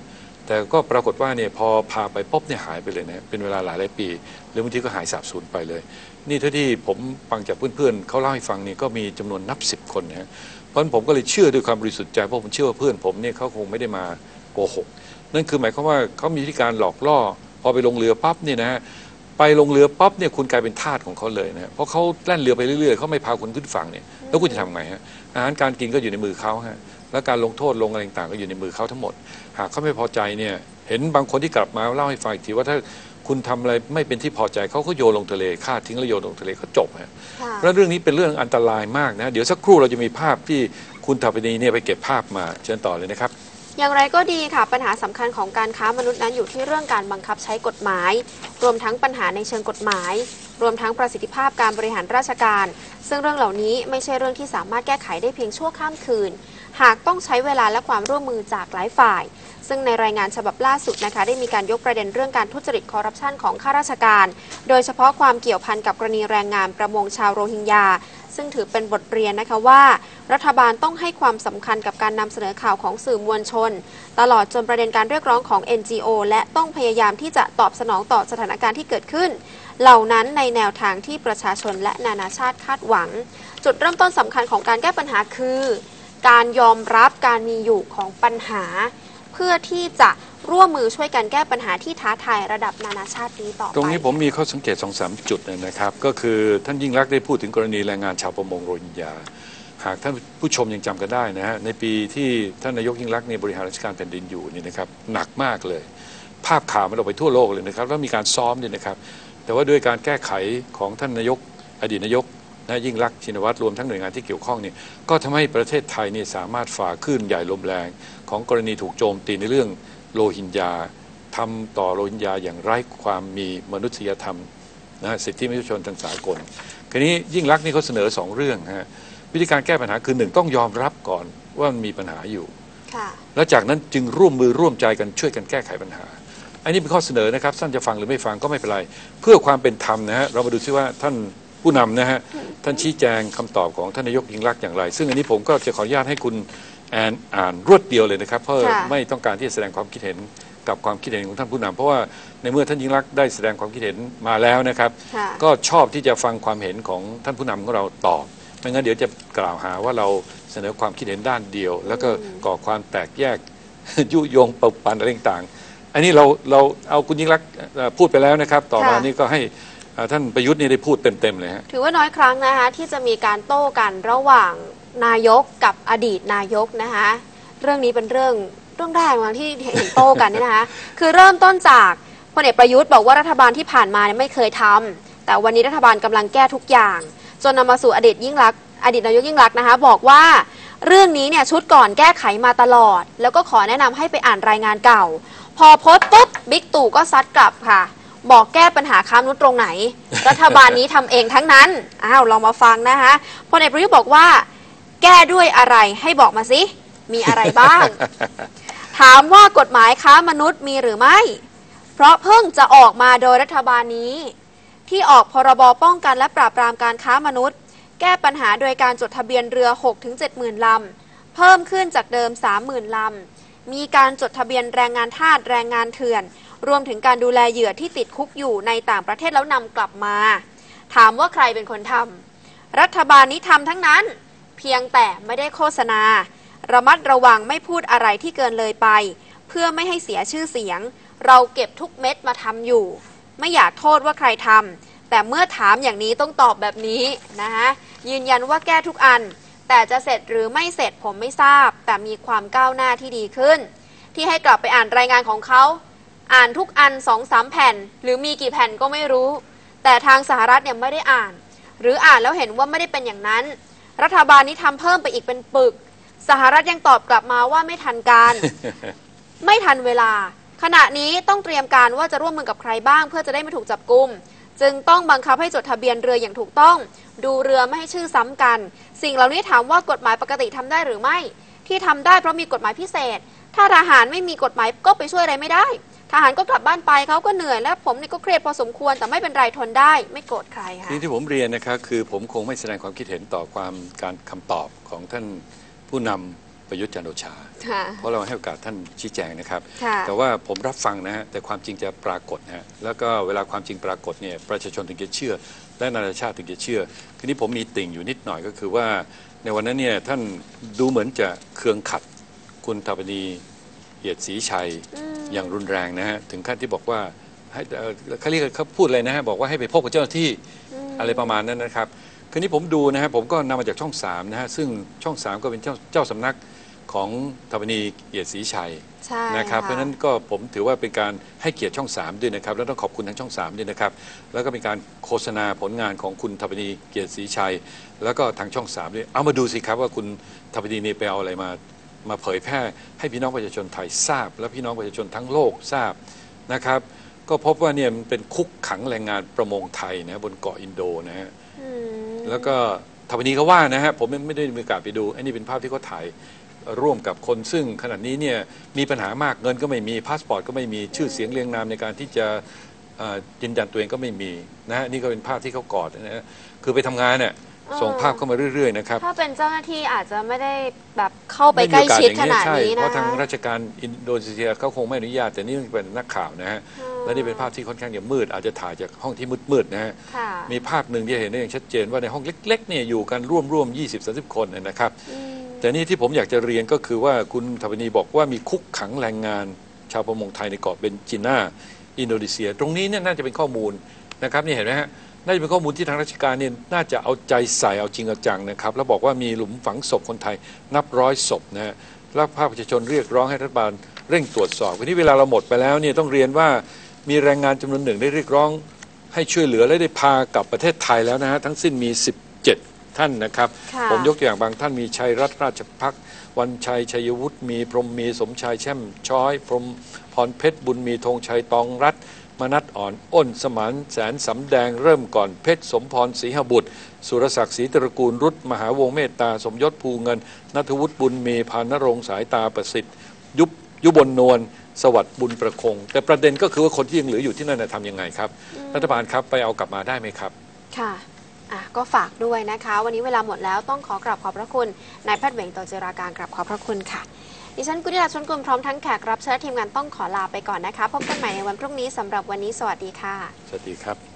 แต่ก็ปรากฏว่าเนี่ยพอพาไปปุ๊บเนี่ยหายไปเลยนะเป็นเวลาหลายหลายปีหรือบางทีก็หายสาบสูญไปเลยนี่เท่าที่ผมฟังจากเพื่อนๆเขาเล่าให้ฟังนี่ก็มีจำนวนนับสิบคนนะเพราะฉะนั้นผมก็เลยเชื่อด้วยความบริสุทธิ์ใจเพราะผมเชื่อว่าเพื่อนผมเนี่ยเขาคงไม่ได้มาโกหกนั่นคือหมายความว่าเขามีวิธีการหลอกล่อพอไปลงเรือปั๊บเนี่ยนะไปลงเรือปั๊บเนี่ยคุณกลายเป็นทาสของเขาเลยนะเพราะเขาแล่นเรือไปเรื่อยๆเขาไม่พาคุณขึ้นฝั่งเนี่ยแล้วคุณจะทำไงฮะอาหารการกินก็อยู่ในมือเขาฮะและการลงโทษลงอะไรต่างๆก็อยู่ในมือเขาทั้งหมดหากเขาไม่พอใจเนี่ยเห็นบางคนที่กลับมาเล่าให้ฟังอีกทีว่าถ้าคุณทำอะไรไม่เป็นที่พอใจเขาก็โยนลงทะเลฆ่าทิ้งแล้วโยนลงทะเลก็จบฮะเพราะเรื่องนี้เป็นเรื่องอันตรายมากนะเดี๋ยวสักครู่เราจะมีภาพที่คุณทัพนีเนี่ยไปเก็บภาพมาเชิญต่อเลยนะครับอย่างไรก็ดีค่ะปัญหาสำคัญของการค้ามนุษย์นั้นอยู่ที่เรื่องการบังคับใช้กฎหมายรวมทั้งปัญหาในเชิงกฎหมายรวมทั้งประสิทธิภาพการบริหารราชการซึ่งเรื่องเหล่านี้ไม่ใช่เรื่องที่สามารถแก้ไขได้เพียงชั่วข้ามคืนหากต้องใช้เวลาและความร่วมมือจากหลายฝ่ายซึ่งในรายงานฉบับล่าสุดนะคะได้มีการยกประเด็นเรื่องการทุจริตคอร์รัปชันของข้าราชการโดยเฉพาะความเกี่ยวพันกับกรณีแรงงานประมงชาวโรฮิงญาซึ่งถือเป็นบทเรียนนะคะว่ารัฐบาลต้องให้ความสำคัญกับการนำเสนอข่าวของสื่อมวลชนตลอดจนประเด็นการเรียกร้องของ เอ็น จี โอ และต้องพยายามที่จะตอบสนองต่อสถานการณ์ที่เกิดขึ้นเหล่านั้นในแนวทางที่ประชาชนและนานาชาติคาดหวังจุดเริ่มต้นสำคัญของการแก้ปัญหาคือการยอมรับการมีอยู่ของปัญหาเพื่อที่จะร่วมมือช่วยกันแก้ปัญหาที่ท้าทายระดับนานาชาตินี้ต่อไปตรงนี้ผมมีข้อสังเกต สองสาม จุดนะครับก็คือท่านยิ่งลักษณ์ได้พูดถึงกรณีแรงงานชาวประมงโรฮิงญาหากท่านผู้ชมยังจำกันได้นะฮะในปีที่ท่านนายกยิ่งลักษณ์เนี่ยบริหารราชการแผ่นดินอยู่นี่นะครับหนักมากเลยภาพข่าวมันออกไปทั่วโลกเลยนะครับแล้วมีการซ้อมด้วยนะครับแต่ว่าด้วยการแก้ไขของท่านนายกอดีตนายกนะยิ่งลักษณ์ชินวัตรรวมทั้งหน่วยงานที่เกี่ยวข้องเนี่ยก็ทำให้ประเทศไทยเนี่ยสามารถฝ่าคลื่นใหญ่ลมแรงของกรณีถูกโจมตีในเรื่องโรฮิงญาทำต่อโรฮิงญาอย่างไร้ความมีมนุษยธรรมนะสิทธิมนุษยชนทางสากลคราวนี้ยิ่งลักษณ์นี่เขาเสนอสองเรื่องฮะวิธีการแก้ปัญหาคือหนึ่งต้องยอมรับก่อนว่ามันมีปัญหาอยู่แล้วจากนั้นจึงร่วมมือร่วมใจกันช่วยกันแก้ไขปัญหาอันนี้เป็นข้อเสนอนะครับท่านจะฟังหรือไม่ฟังก็ไม่เป็นไรเพื่อความเป็นธรรมนะฮะเรามาดูซิว่าท่านผู้นำนะฮะท่านชี้แจงคำตอบของท่านนายกยิ่งลักษณ์อย่างไรซึ่งอันนี้ผมก็จะขออนุญาตให้คุณแอนอ่านรวดเดียวเลยนะครับเพราะไม่ต้องการที่จะแสดงความคิดเห็นกับความคิดเห็นของท่านผู้นำเพราะว่าในเมื่อท่านยิ่งลักษณ์ได้แสดงความคิดเห็นมาแล้วนะครับก็ชอบที่จะฟังความเห็นของท่านผู้นำของเราตอบไม่งั้นเดี๋ยวจะกล่าวหาว่าเราเสนอความคิดเห็นด้านเดียวแล้วก็ก่อความแตกแยกยุยงปลุกปั่นอะไรต่างๆอันนี้เราเราเอาคุณยิ่งลักษณ์พูดไปแล้วนะครับต่อมานี่ก็ให้ท่านประยุทธ์นี่ได้พูดเต็มๆเลยฮะถือว่าน้อยครั้งนะคะที่จะมีการโต้กันระหว่างนายกกับอดีตนายกนะคะเรื่องนี้เป็นเรื่องเรื่องแรกมาที่เห็นโต้กันเนี่ยนะคะคือเริ่มต้นจากพลเอกประยุทธ์บอกว่ารัฐบาลที่ผ่านมาเนี่ยไม่เคยทำแต่วันนี้รัฐบาลกำลังแก้ทุกอย่างจนนำมาสู่อดีตยิ่งลักษณ์อดีตนายกยิ่งลักษณ์นะคะบอกว่าเรื่องนี้เนี่ยชุดก่อนแก้ไขมาตลอดแล้วก็ขอแนะนำให้ไปอ่านรายงานเก่าพอโพสต์ปุ๊บบิ๊กตู่ก็ซัดกลับค่ะบอกแก้ปัญหาค้ามนุษย์ตรงไหนรัฐบาลนี้ทำเองทั้งนั้นอ้าวลองมาฟังนะคะพลเอกประยุทธ์บอกว่าแก้ด้วยอะไรให้บอกมาสิมีอะไรบ้าง ถามว่ากฎหมายค้ามนุษย์มีหรือไม่เพราะเพิ่งจะออกมาโดยรัฐบาลนี้ที่ออกพรบป้องกันและปราบปรามการค้ามนุษย์แก้ปัญหาโดยการจดทะเบียนเรือ หกถึงเจ็ดหมื่น ลำเพิ่มขึ้นจากเดิม สามหมื่น ลำมีการจดทะเบียนแรงงานทาสแรงงานเถื่อนรวมถึงการดูแลเหยื่อที่ติดคุกอยู่ในต่างประเทศแล้วนำกลับมาถามว่าใครเป็นคนทำรัฐบาลนี้ทำทั้งนั้นเพียงแต่ไม่ได้โฆษณาระมัดระวังไม่พูดอะไรที่เกินเลยไปเพื่อไม่ให้เสียชื่อเสียงเราเก็บทุกเม็ดมาทำอยู่ไม่อยากโทษว่าใครทำแต่เมื่อถามอย่างนี้ต้องตอบแบบนี้นะคะยืนยันว่าแก้ทุกอันแต่จะเสร็จหรือไม่เสร็จผมไม่ทราบแต่มีความก้าวหน้าที่ดีขึ้นที่ให้กลับไปอ่านรายงานของเขาอ่านทุกอัน สองสาม แผ่นหรือมีกี่แผ่นก็ไม่รู้แต่ทางสหรัฐเนี่ยไม่ได้อ่านหรืออ่านแล้วเห็นว่าไม่ได้เป็นอย่างนั้นรัฐบาลนี้ทำเพิ่มไปอีกเป็นปึกสหรัฐยังตอบกลับมาว่าไม่ทันการ ไม่ทันเวลาขณะนี้ต้องเตรียมการว่าจะร่วมมือกับใครบ้างเพื่อจะได้ไม่ถูกจับกุมจึงต้องบังคับให้จดทะเบียนเรืออย่างถูกต้องดูเรือไม่ให้ชื่อซ้ำกันสิ่งเหล่านี้ถามว่ากฎหมายปกติทำได้หรือไม่ที่ทำได้เพราะมีกฎหมายพิเศษถ้าทหารไม่มีกฎหมายก็ไปช่วยอะไรไม่ได้ทหารก็กลับบ้านไปเขาก็เหนื่อยและผมนี่ก็เครียดพอสมควรแต่ไม่เป็นไรทนได้ไม่โกรธใครค่ะที่ที่ผมเรียนนะครับคือผมคงไม่แสดงความคิดเห็นต่อความการคำตอบของท่านผู้นประยุทธ์จันทร์โอชาค่ะเพราะเราให้โอกาสท่านชี้แจงนะครับค่ะแต่ว่าผมรับฟังนะฮะแต่ความจริงจะปรากฏนะฮะแล้วก็เวลาความจริงปรากฏเนี่ยประชาชนถึงจะเชื่อและนานาชาติถึงจะเชื่อทีนี้ผมมีติ่งอยู่นิดหน่อยก็คือว่าในวันนั้นเนี่ยท่านดูเหมือนจะเคืองขัดคุณธรรมนีเอียดศรีชัยอย่างรุนแรงนะฮะถึงขั้นที่บอกว่าให้เอ่อเขาเรียกเขาพูดอะไรนะฮะบอกว่าให้ไปพบกับเจ้าหน้าที่อะไรประมาณนั้นนะครับคืนนี้ผมดูนะฮะผมก็นำมาจากช่องสามนะฮะซึ่งช่องสามก็เป็นเจ้าเจ้าสำนักของธรรมนีเอียดศรีชัยใช่นะครับเพราะฉะนั้นค่ะก็ผมถือว่าเป็นการให้เกียรติช่องสามด้วยนะครับแล้วต้องขอบคุณทางช่องสามด้วยนะครับแล้วก็เป็นการโฆษณาผลงานของคุณธรรมนีเกียรติศรีชัย แล้วก็ทางช่องสามด้วยเอามาดูสิครับว่าคุณธรรมนีนี่ไปเอาอะไรมามาเผยแพร่ให้พี่น้องประชาชนไทยทราบ และพี่น้องประชาชนทั้งโลกทราบนะครับก็พบว่าเนี่ยมันเป็นคุกขังแรงงานประมงไทยนะบนเกาะอินโดนะฮะอืมแล้วก็ธรรมนีก็ว่านะฮะผมไม่ได้มีโอกาสไปดูอันนี้เป็นภาพที่เขาถ่ายร่วมกับคนซึ่งขณะนี้เนี่ยมีปัญหามากเงินก็ไม่มีพาสปอร์ตก็ไม่มีชื่อเสียงเรียงนามในการที่จะเอ่อยืนยันตัวเองก็ไม่มีนะฮะนี่ก็เป็นภาพที่เขากอดนะฮะคือไปทำงานเนี่ยส่งภาพเข้ามาเรื่อยๆนะครับถ้าเป็นเจ้าหน้าที่อาจจะไม่ได้แบบเข้าไปใกล้ชิดขนาดนี้เพนะราะทางราชการอินโดนีเซียเขาคงไม่อนุญาตแต่นี่เป็นนักข่าวนะฮะและนี่เป็นภาพที่ค่อนข้างจะมืดอาจจะถ่ายจากห้องที่มืดๆนะฮะค่ะมีภาพหนึ่งที่เห็นได้อย่างชัดเจนว่าในห้องเล็กๆเนี่ยอยู่กันร่วมๆ ยี่สิบถึงสามสิบ คนนะครับแต่นี่ที่ผมอยากจะเรียนก็คือว่าคุณธรรมนีบอกว่ามีคุกขังแรงงานชาวประมงไทยในเกาะเบนจิน่าอินโดนีเซีย ตรงนี้เนี่ยน่าจะเป็นข้อมูลนะครับนี่เห็นไหมฮะน่าจะเป็นข้อมูลที่ทางราชการเนี่ยน่าจะเอาใจใส่เอาจริงเอาจังนะครับแล้วบอกว่ามีหลุมฝังศพคนไทยนับร้อยศพนะฮะแล้วภาคประชาชนเรียกร้องให้รัฐบาลเร่งตรวจสอบวันนี้เวลาเราหมดไปแล้วเนี่ยต้องเรียนว่ามีแรงงานจำนวนหนึ่งได้เรียกร้องให้ช่วยเหลือและได้พากลับประเทศไทยแล้วนะฮะทั้งสิ้นมีสิบเจ็ดท่านนะครับค่ะผมยกตัวอย่างบางท่านมีชัยรัตน์ราชพักษ์วันชัยชัยวุฒิมีพรหมมีสมชายแช่มช้อยพรหมพรเพชรบุญมีธงชัยตองรัตน์มนัสอ่อนอ้นสมานแสนสำแดงเริ่มก่อนเพชรสมพรศรีหบุตรสุรศักดิ์ศรีตระกูลรุตมหาวงศ์เมตตาสมยศภูเงินณัฐวุฒิบุญมีพานนรงค์สายตาประสิทธิ์ยุบยุบลนวลสวัสดิ์บุญประคงแต่ประเด็นก็คือว่าคนที่ยังเหลืออยู่ที่นั่นนะทำยังไงครับรัฐบาลครับไปเอากลับมาได้ไหมครับค่ะอ่ะ ก็ฝากด้วยนะคะ วันนี้เวลาหมดแล้วต้องขอกราบขอบพระคุณนายแพทย์เหวงโตจิราการกราบขอบพระคุณค่ะดิฉันกุณิดาชลกุลพร้อมทั้งแขกรับเชิญทีมงานต้องขอลาไปก่อนนะคะพบกันใหม่ในวันพรุ่งนี้สำหรับวันนี้สวัสดีค่ะสวัสดีครับ